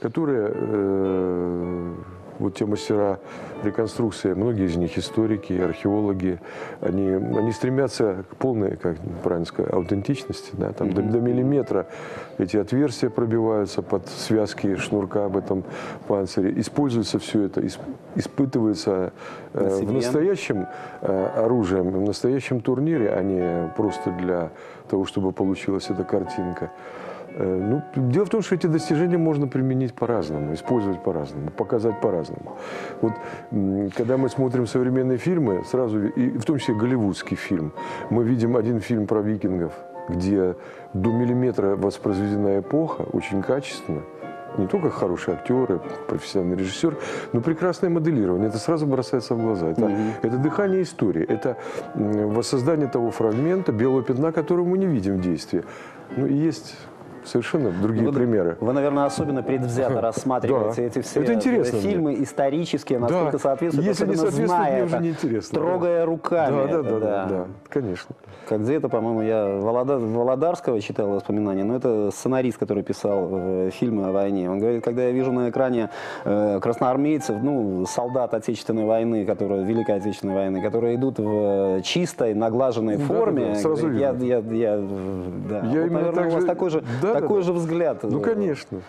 которые... Вот те мастера реконструкции, многие из них историки, археологи, они стремятся к полной, как правильно сказать, аутентичности. Да? Там до миллиметра эти отверстия пробиваются под связки шнурка об этом панцире. Используется все это, испытывается в настоящем оружием, в настоящем турнире, а не просто для того, чтобы получилась эта картинка. Ну, дело в том, что эти достижения можно применить по-разному, использовать по-разному, показать по-разному. Вот когда мы смотрим современные фильмы, сразу, и в том числе голливудский фильм, мы видим один фильм про викингов, где до миллиметра воспроизведена эпоха, очень качественно. Не только хорошие актеры, профессиональный режиссер, но прекрасное моделирование. Это сразу бросается в глаза. Это дыхание истории, это воссоздание того фрагмента, белого пятна, которого мы не видим в действии. Ну, и есть... Совершенно другие примеры. Вы, наверное, особенно предвзято рассматриваете эти все фильмы исторические, насколько соответствуют, если не соответствует, мне уже неинтересно. Трогая руками. Да, конечно. Как где-то, по-моему, я Володарского читал воспоминания, но это сценарист, который писал фильмы о войне. Он говорит, когда я вижу на экране красноармейцев, ну, солдат Отечественной войны, Великой Отечественной войны, которые идут в чистой, наглаженной форме, сразу говорит, наверное, у вас такой же взгляд. Ну, конечно.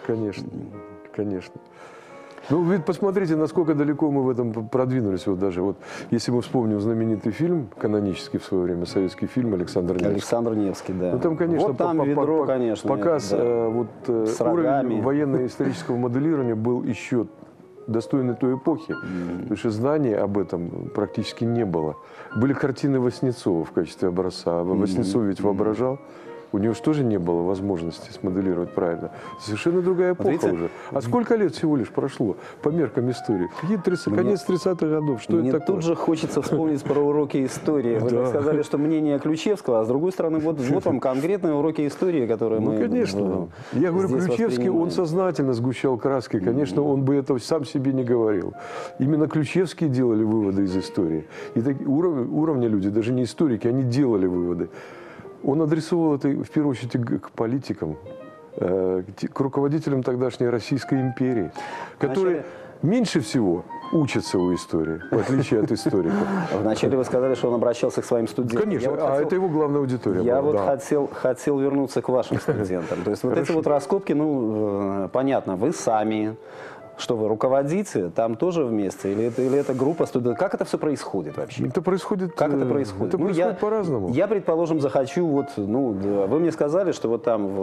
Ну, ведь посмотрите, насколько далеко мы в этом продвинулись. Вот даже вот, если мы вспомним знаменитый фильм, канонический в свое время, советский фильм «Александр Невский». Александр Невский, да. Ну, там, конечно, вот там ведро, конечно. Показ уровень военно-исторического моделирования был еще достойны той эпохи, потому что знаний об этом практически не было. Были картины Васнецова в качестве образца. Васнецов ведь воображал. У него же тоже не было возможности смоделировать правильно. Совершенно другая эпоха Видите? уже. А сколько лет всего лишь прошло по меркам истории? Конец 30-х годов. Что Мне это такое? тут же хочется вспомнить про уроки истории. Вы Да. сказали, что мнение Ключевского, а с другой стороны, вот вам конкретные уроки истории, которые мы... Ну, конечно. Я говорю, здесь Ключевский, он воспринимаем. сознательно сгущал краски. Конечно, он бы этого сам себе не говорил. Именно Ключевские делали выводы из истории. И такие уровня люди, даже не историки, они делали выводы. Он адресовал это, в первую очередь, к политикам, к руководителям тогдашней Российской империи, которые меньше всего учатся у истории, в отличие от историков. Вначале вы сказали, что он обращался к своим студентам. Конечно, это его главная аудитория Я была, вот да. хотел вернуться к вашим студентам. То есть вот эти вот раскопки, ну, понятно, вы сами, что вы руководите, там тоже вместе? Или это группа студентов? Как это все происходит вообще? Это происходит, Как это происходит? Это происходит по-разному. Я, предположим, захочу, вот, ну, да, вы мне сказали, что вот там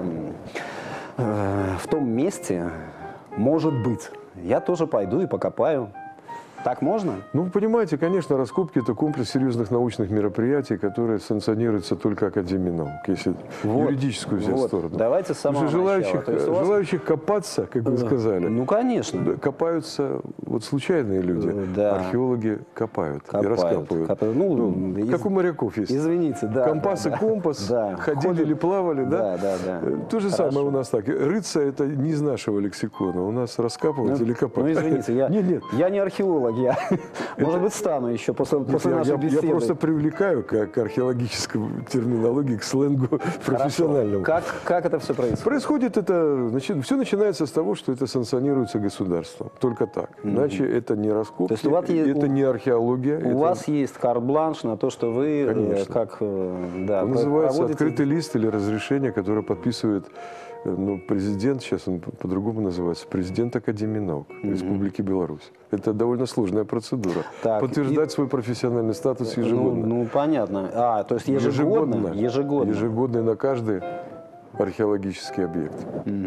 в том месте, может быть, я тоже пойду и покопаю. Так можно? Ну, вы понимаете, конечно, раскопки – это комплекс серьезных научных мероприятий, которые санкционируются только Академией наук, если юридическую взять сторону. Давайте с самого желающих, начала. То есть у вас- желающих копаться, как вы сказали, Ну, конечно. копаются вот случайные люди. Да. Археологи копают и Копают, раскапывают. копают. Ну, Как у моряков есть. Извините, да. Компас да, и компас, да. ходили Ходят. или плавали, да? Да. То же Хорошо. самое у нас так. Рыться – это не из нашего лексикона. У нас раскапывать или копать. Ну, извините, Нет. я не археолог, я, может быть, стану еще после нашей Я беседы. просто привлекаю к археологической терминологии, к сленгу профессиональному. Как это все происходит? Происходит это, все начинается с того, что это санкционируется государством. Только так. Иначе это не раскопки, То есть у вас это не археология. У вас есть карт-бланш на то, что вы Конечно. да, называется проводите- открытый лист или разрешение, которое подписывает президент, сейчас он по-другому называется, президент Академии наук Республики Беларусь. Это довольно сложная процедура. Так, Подтверждать свой профессиональный статус ежегодно. Ну, понятно. То есть ежегодно? Ежегодно на каждый археологический объект.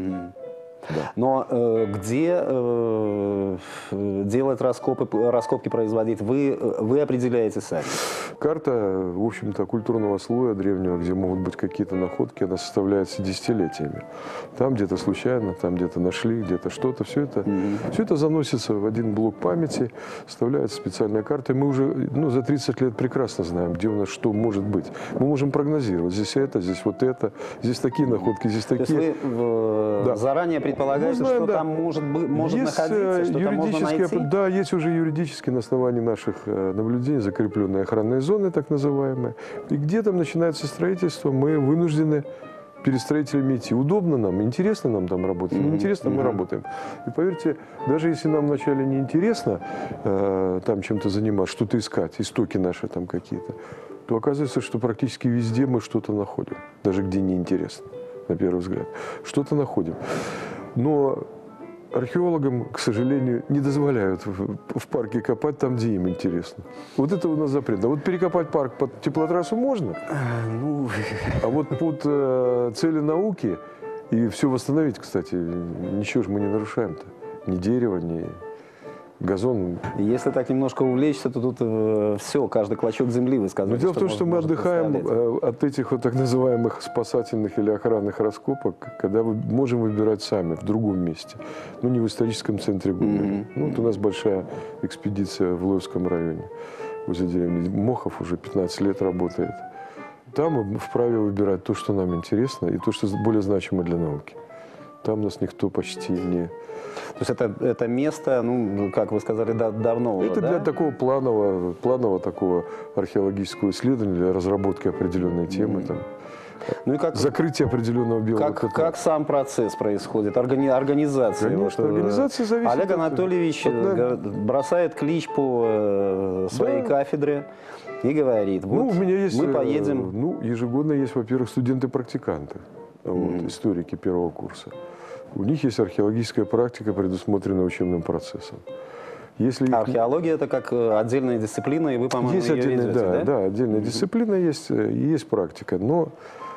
Но где делать раскопки производить, вы определяете сами? Карта, в общем-то, культурного слоя древнего, где могут быть какие-то находки, она составляется десятилетиями. Там где-то случайно, там где-то нашли, где-то что-то. Все это заносится в один блок памяти, составляется специальная карта. И мы уже за 30 лет прекрасно знаем, где у нас что может быть. Мы можем прогнозировать. Здесь это, здесь вот это, здесь такие находки, здесь такие. То есть вы заранее предполагаете, Мы знаем, что да. там может Есть, находиться, что там можно найти? Да, есть уже юридически на основании наших наблюдений закрепленные охранные зоны, так называемые. И где там начинается строительство, мы вынуждены перед строителями идти. Удобно нам, интересно нам там работать, интересно мы работаем. И поверьте, даже если нам вначале не интересно там чем-то заниматься, что-то искать, истоки наши там какие-то, то оказывается, что практически везде мы что-то находим, даже где неинтересно, на первый взгляд. Что-то находим. Но археологам, к сожалению, не дозволяют в парке копать там, где им интересно. Вот это у нас запрет. А вот перекопать парк под теплотрассу можно, а вот под цели науки и все восстановить, кстати, ничего же мы не нарушаем-то. Ни дерево, ни газон. Если так немножко увлечься, то тут все, каждый клочок земли, вы сказали. Но дело в том, что мы можно отдыхаем представлять. от этих вот так называемых спасательных или охранных раскопок, когда мы можем выбирать сами в другом месте. Ну, не в историческом центре города. Ну, вот у нас большая экспедиция в Лоевском районе, возле деревни Мохов, уже 15 лет работает. Там мы вправе выбирать то, что нам интересно, и то, что более значимо для науки. Там нас никто почти не... То есть это место, ну, как вы сказали, давно уже, Это да? для такого планового такого археологического исследования, для разработки определенной темы, там, Ну и как, закрытия определенного белого как, кота. как сам процесс происходит, организация? Конечно, Вот, организация зависит Олег от- Анатольевич бросает клич по своей Да. кафедре и говорит, вот Ну, у меня есть, мы поедем. ежегодно есть, во-первых, студенты-практиканты, историки первого курса. У них есть археологическая практика, предусмотренная учебным процессом. Если их- Археология это как отдельная дисциплина, и вы, по-моему, есть ее отдельная, ведете, да? да, отдельная дисциплина есть, и есть практика. Но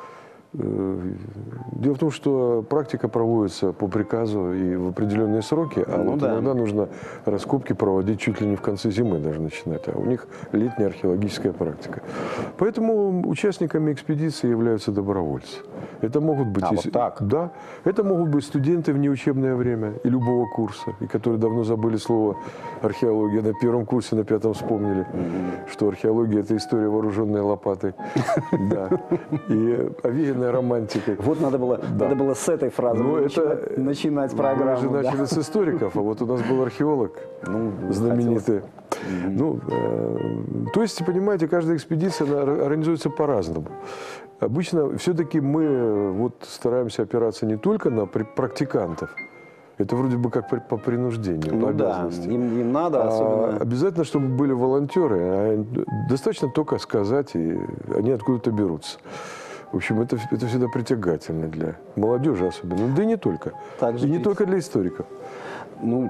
Дело в том, что практика проводится по приказу и в определенные сроки, а Ну вот да. иногда нужно раскопки проводить чуть ли не в конце зимы даже начинать, а у них летняя археологическая практика. Поэтому участниками экспедиции являются добровольцы. Это могут быть, вот так? Да, это могут быть студенты в неучебное время и любого курса, и которые давно забыли слово археология. На первом курсе, на пятом вспомнили, что археология – это история, вооруженной лопатой. Да. И овеянная романтикой. Вот надо было с этой фразы Ну, начинать Мы программу. же да. начали с историков, а вот у нас был археолог знаменитый. Ну, то есть, понимаете, каждая экспедиция она организуется по-разному. Обычно все-таки мы вот стараемся опираться не только на практикантов. Это вроде бы как по принуждению, по Ну да, обязанности. им надо, особенно... Обязательно, чтобы были волонтеры. А достаточно только сказать, и они откуда-то берутся. В общем, это всегда притягательно для молодежи особенно. Да и не только. Так же И не ведь. только для историков. Ну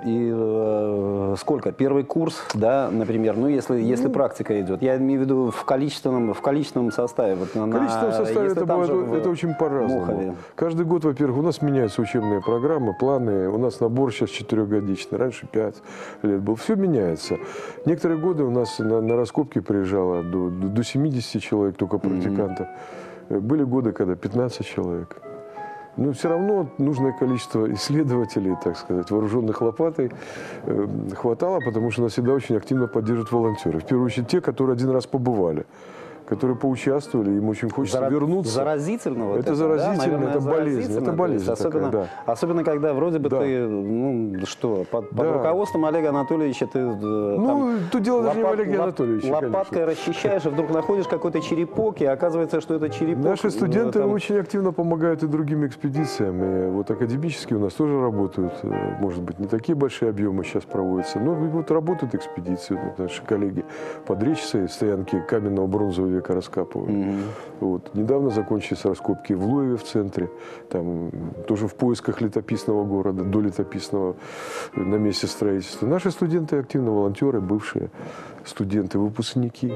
и сколько? Первый курс, да, например, ну если практика идет. Я имею в виду в количественном составе. Вот В количественном составе если это, там бывает, же это очень по-разному. Мохове. Каждый год, во-первых, у нас меняются учебные программы, планы. У нас набор сейчас 4-годичный, раньше 5 лет был. Все меняется. Некоторые годы у нас на раскопки приезжало до 70 человек только практикантов. Были годы, когда 15 человек. Но все равно нужное количество исследователей, так сказать, вооруженных лопатой хватало, потому что нас всегда очень активно поддерживают волонтеры. В первую очередь те, которые один раз побывали, которые поучаствовали, им очень хочется вернуться. Заразительно. Вот Это заразительно, да, наверное, это болезнь. заразительно. Это То есть болезнь особенно, такая, да. особенно когда вроде бы Да. ты, ну что, под Да. руководством Олега Анатольевича ты Ну, тут дело даже не в Олеге Анатольевиче, лопаткой расчищаешь, и вдруг находишь какой-то черепок, и оказывается, что это черепок. Наши студенты там- очень активно помогают и другим экспедициям. И вот академические у нас тоже работают. Может быть, не такие большие объемы сейчас проводятся, но вот работают экспедиции. Вот наши коллеги под Речицей стоянки каменного бронзового века раскапывали. Вот. Недавно закончились раскопки в Луеве в центре. Там тоже в поисках летописного города, долетописного на месте строительства. Наши студенты активно, волонтеры, бывшие студенты, выпускники.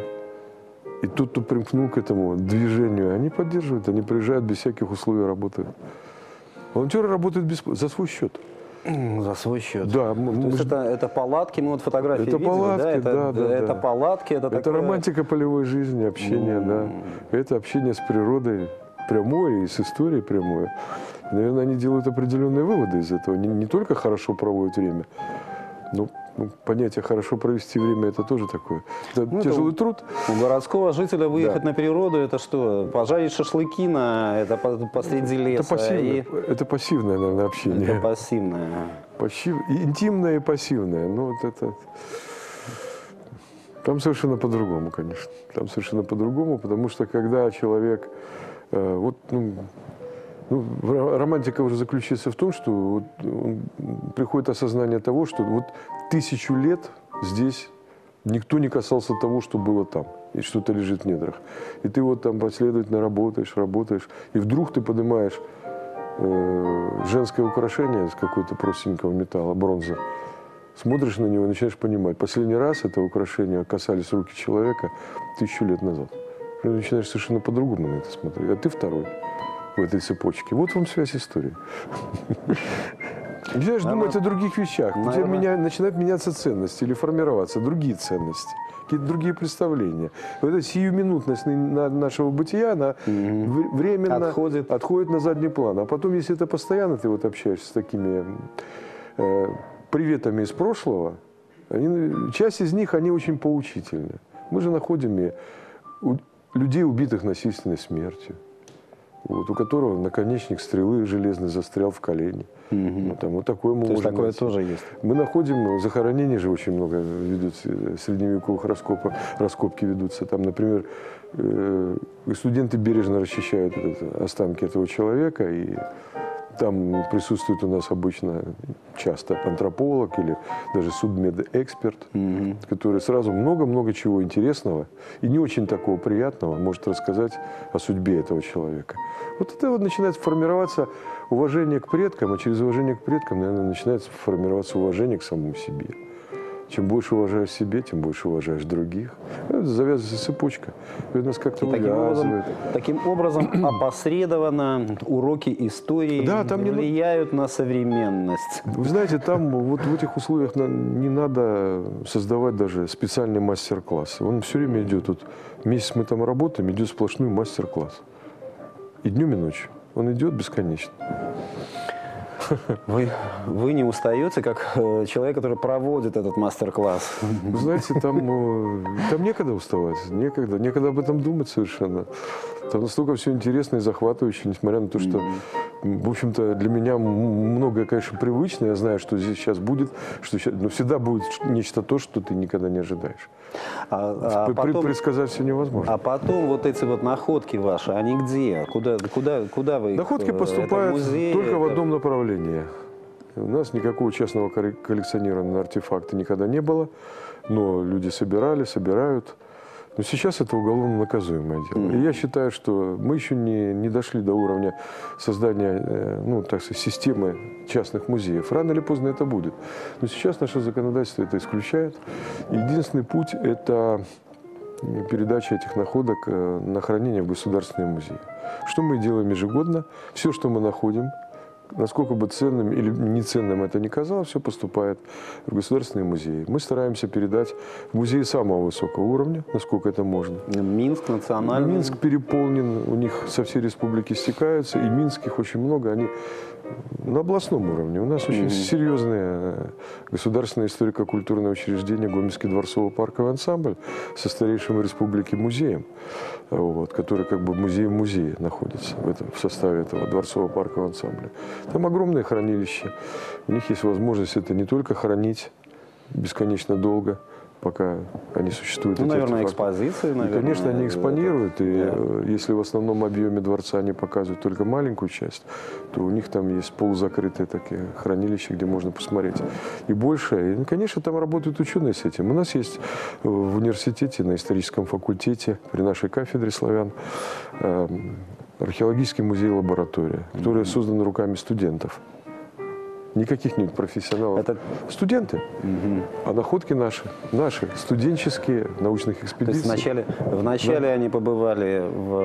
И тот, кто примкнул к этому движению, они поддерживают, они приезжают без всяких условий, работают. Волонтеры работают за свой счет. За свой счет. Да, То есть это палатки, мы вот фотографии Это видели, палатки, да? Это да. палатки, это Это такое... романтика полевой жизни, общение, да. Это общение с природой прямое и с историей прямое. Наверное, они делают определенные выводы из этого. Не только хорошо проводят время, но понятие «хорошо провести время» – это тоже такое. Это тяжелый труд. У городского жителя выехать Да. на природу – это что? Пожарить шашлыки посреди леса? Это пассивное, наверное, общение. Это пассивное. Интимное и пассивное. Ну, вот это... Там совершенно по-другому, конечно. Там совершенно по-другому, потому что когда человек... романтика уже заключается в том, что вот приходит осознание того, что вот 1000 лет здесь никто не касался того, что было там, и что-то лежит в недрах. И ты вот там последовательно работаешь, и вдруг ты поднимаешь женское украшение из какой-то простенького металла, бронзы, смотришь на него и начинаешь понимать, последний раз это украшение касались руки человека 1000 лет назад. Ты начинаешь совершенно по-другому на это смотреть, а ты второй в этой цепочке. Вот вам связь истории. Начинаешь думать о других вещах. У тебя начинают меняться ценности или формироваться другие ценности, какие-то другие представления. Вот эта сиюминутность нашего бытия, она временно отходит на задний план. А потом, если это постоянно, ты вот общаешься с такими приветами из прошлого, часть из них, они очень поучительны. Мы же находим людей, убитых насильственной смертью. Вот, у которого наконечник стрелы железный застрял в колене. Вот такое мы можем такое найти. тоже есть. Мы находим, захоронений же очень много ведутся, средневековых раскопки ведутся. Там, например, студенты бережно расчищают останки этого человека, и там присутствует у нас обычно часто антрополог или даже судмедэксперт, который сразу много-много чего интересного и не очень такого приятного может рассказать о судьбе этого человека. Вот это вот начинает формироваться уважение к предкам, а через уважение к предкам, наверное, начинается формироваться уважение к самому себе. Чем больше уважаешь себе, тем больше уважаешь других. Это завязывается цепочка. Это нас как-то увязывает. Таким образом, опосредованно уроки истории влияют на современность. Вы знаете, там вот в этих условиях не надо создавать даже специальный мастер-класс. Он все время идет. Вот месяц мы там работаем, идет сплошной мастер-класс. И днем, и ночью. Он идет бесконечно. Вы не устаете, как человек, который проводит этот мастер-класс? Вы знаете, там некогда уставать, некогда об этом думать совершенно. Там настолько все интересно и захватывающе, несмотря на то, что, в общем-то, для меня многое, конечно, привычно. Я знаю, что здесь сейчас будет, но всегда будет нечто то, что ты никогда не ожидаешь. Предсказать все невозможно. А потом вот эти вот находки ваши, они где? Куда вы их? Находки поступают только в одном направлении. У нас никакого частного коллекционирования на артефакты никогда не было, но люди собирают. Но сейчас это уголовно наказуемое дело. И я считаю, что мы еще не дошли до уровня создания, так сказать, системы частных музеев. Рано или поздно это будет. Но сейчас наше законодательство это исключает. Единственный путь – это передача этих находок на хранение в государственные музеи. Что мы делаем ежегодно? Все, что мы находим, насколько бы ценным или неценным это ни казалось, все поступает в государственные музеи. Мы стараемся передать в музеи самого высокого уровня, насколько это можно. Минск национальный. Минск переполнен, у них со всей республики стекаются, и минских очень много, они на областном уровне. У нас очень серьезное государственное историко-культурное учреждение Гомельский дворцово-парковый ансамбль со старейшим в республике музеем, который как бы музей в музее находится в составе этого дворцово-паркового ансамбля. Там огромное хранилище. У них есть возможность это не только хранить бесконечно долго, пока они существуют. Наверное, экспозиции, наверное. И, конечно, они экспонируют, и если в основном объеме дворца они показывают только маленькую часть, то у них там есть полузакрытые такие хранилища, где можно посмотреть и больше. И, конечно, там работают ученые с этим. У нас есть в университете, на историческом факультете, при нашей кафедре славян, археологический музей-лаборатория, которая создана руками студентов. Не каких-нибудь профессионалов. Это студенты. А находки наши, студенческие, научных экспедиций. То есть вначале они побывали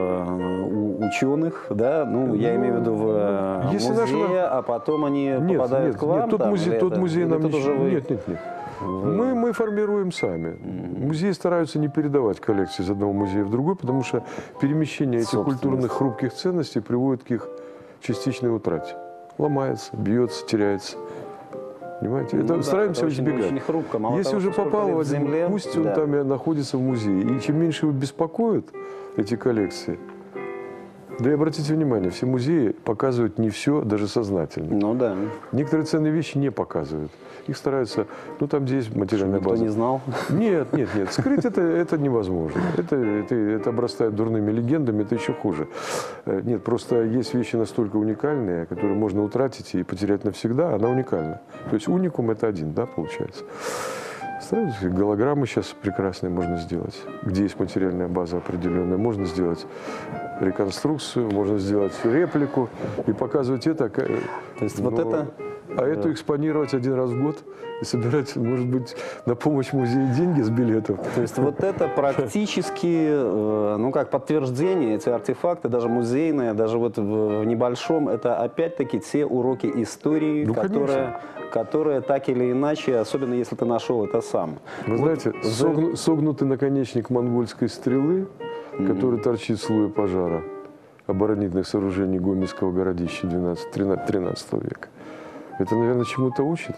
у ученых, да? Я имею в виду в музее, а потом они попадают к вам? Нет, тот музей нам еще... Нет. Мы формируем сами. Музеи стараются не передавать коллекции из одного музея в другой, потому что перемещение этих культурных хрупких ценностей приводит к их частичной утрате. Ломается, бьется, теряется. Понимаете? Это стараемся избегать. Очень хрупко. Если уже попал в один, пусть он там и находится в музее. И чем меньше его беспокоят, эти коллекции. Да и обратите внимание, все музеи показывают не все, даже сознательно. Некоторые ценные вещи не показывают. Их стараются, там где есть материальная база. Никто не знал? Нет. Скрыть это невозможно. Это обрастает дурными легендами, это еще хуже. Нет, просто есть вещи настолько уникальные, которые можно утратить и потерять навсегда, она уникальна. То есть уникум это один, да, получается. Голограммы сейчас прекрасные можно сделать. Где есть материальная база определенная, можно сделать реконструкцию, можно сделать реплику и показывать это. То есть это... А эту экспонировать один раз в год и собирать, может быть, на помощь музею деньги с билетов. То есть вот это практически, как подтверждение, эти артефакты, даже музейные, даже вот в небольшом, это опять-таки те уроки истории, которые так или иначе, особенно если ты нашел это сам. Вы знаете, согнутый наконечник монгольской стрелы, который торчит в слое пожара оборонительных сооружений Гомельского городища 13 века. Это, наверное, чему-то учит?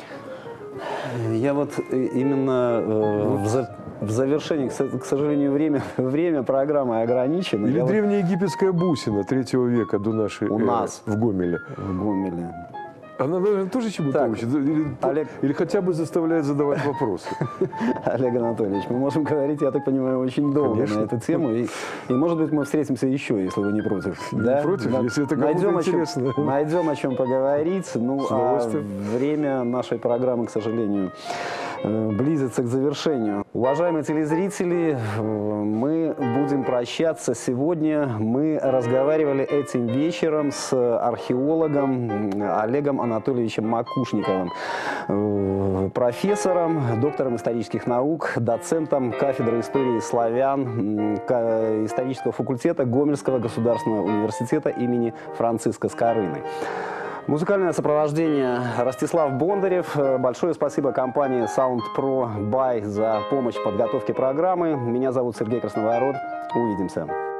Я вот именно в завершении, к сожалению, время программы ограничено. Или древнеегипетская бусина 3 века до нашей эры в Гомеле. Она, наверное, тоже чему-то учит? Или хотя бы заставляет задавать вопросы? Олег Анатольевич, мы можем говорить, я так понимаю, очень долго на эту тему. И, может быть, мы встретимся еще, если вы не против. Не против, если это кому-то интересно. Найдем о чем поговорить. А время нашей программы, к сожалению, близится к завершению. Уважаемые телезрители, мы будем прощаться. Сегодня мы разговаривали этим вечером с археологом Олегом Анатольевичем Макушниковым, профессором, доктором исторических наук, доцентом кафедры истории славян исторического факультета Гомельского государственного университета имени Франциска Скорыны. Музыкальное сопровождение Ростислав Бондарев. Большое спасибо компании Sound Pro by за помощь в подготовке программы. Меня зовут Сергей Красноворот. Увидимся.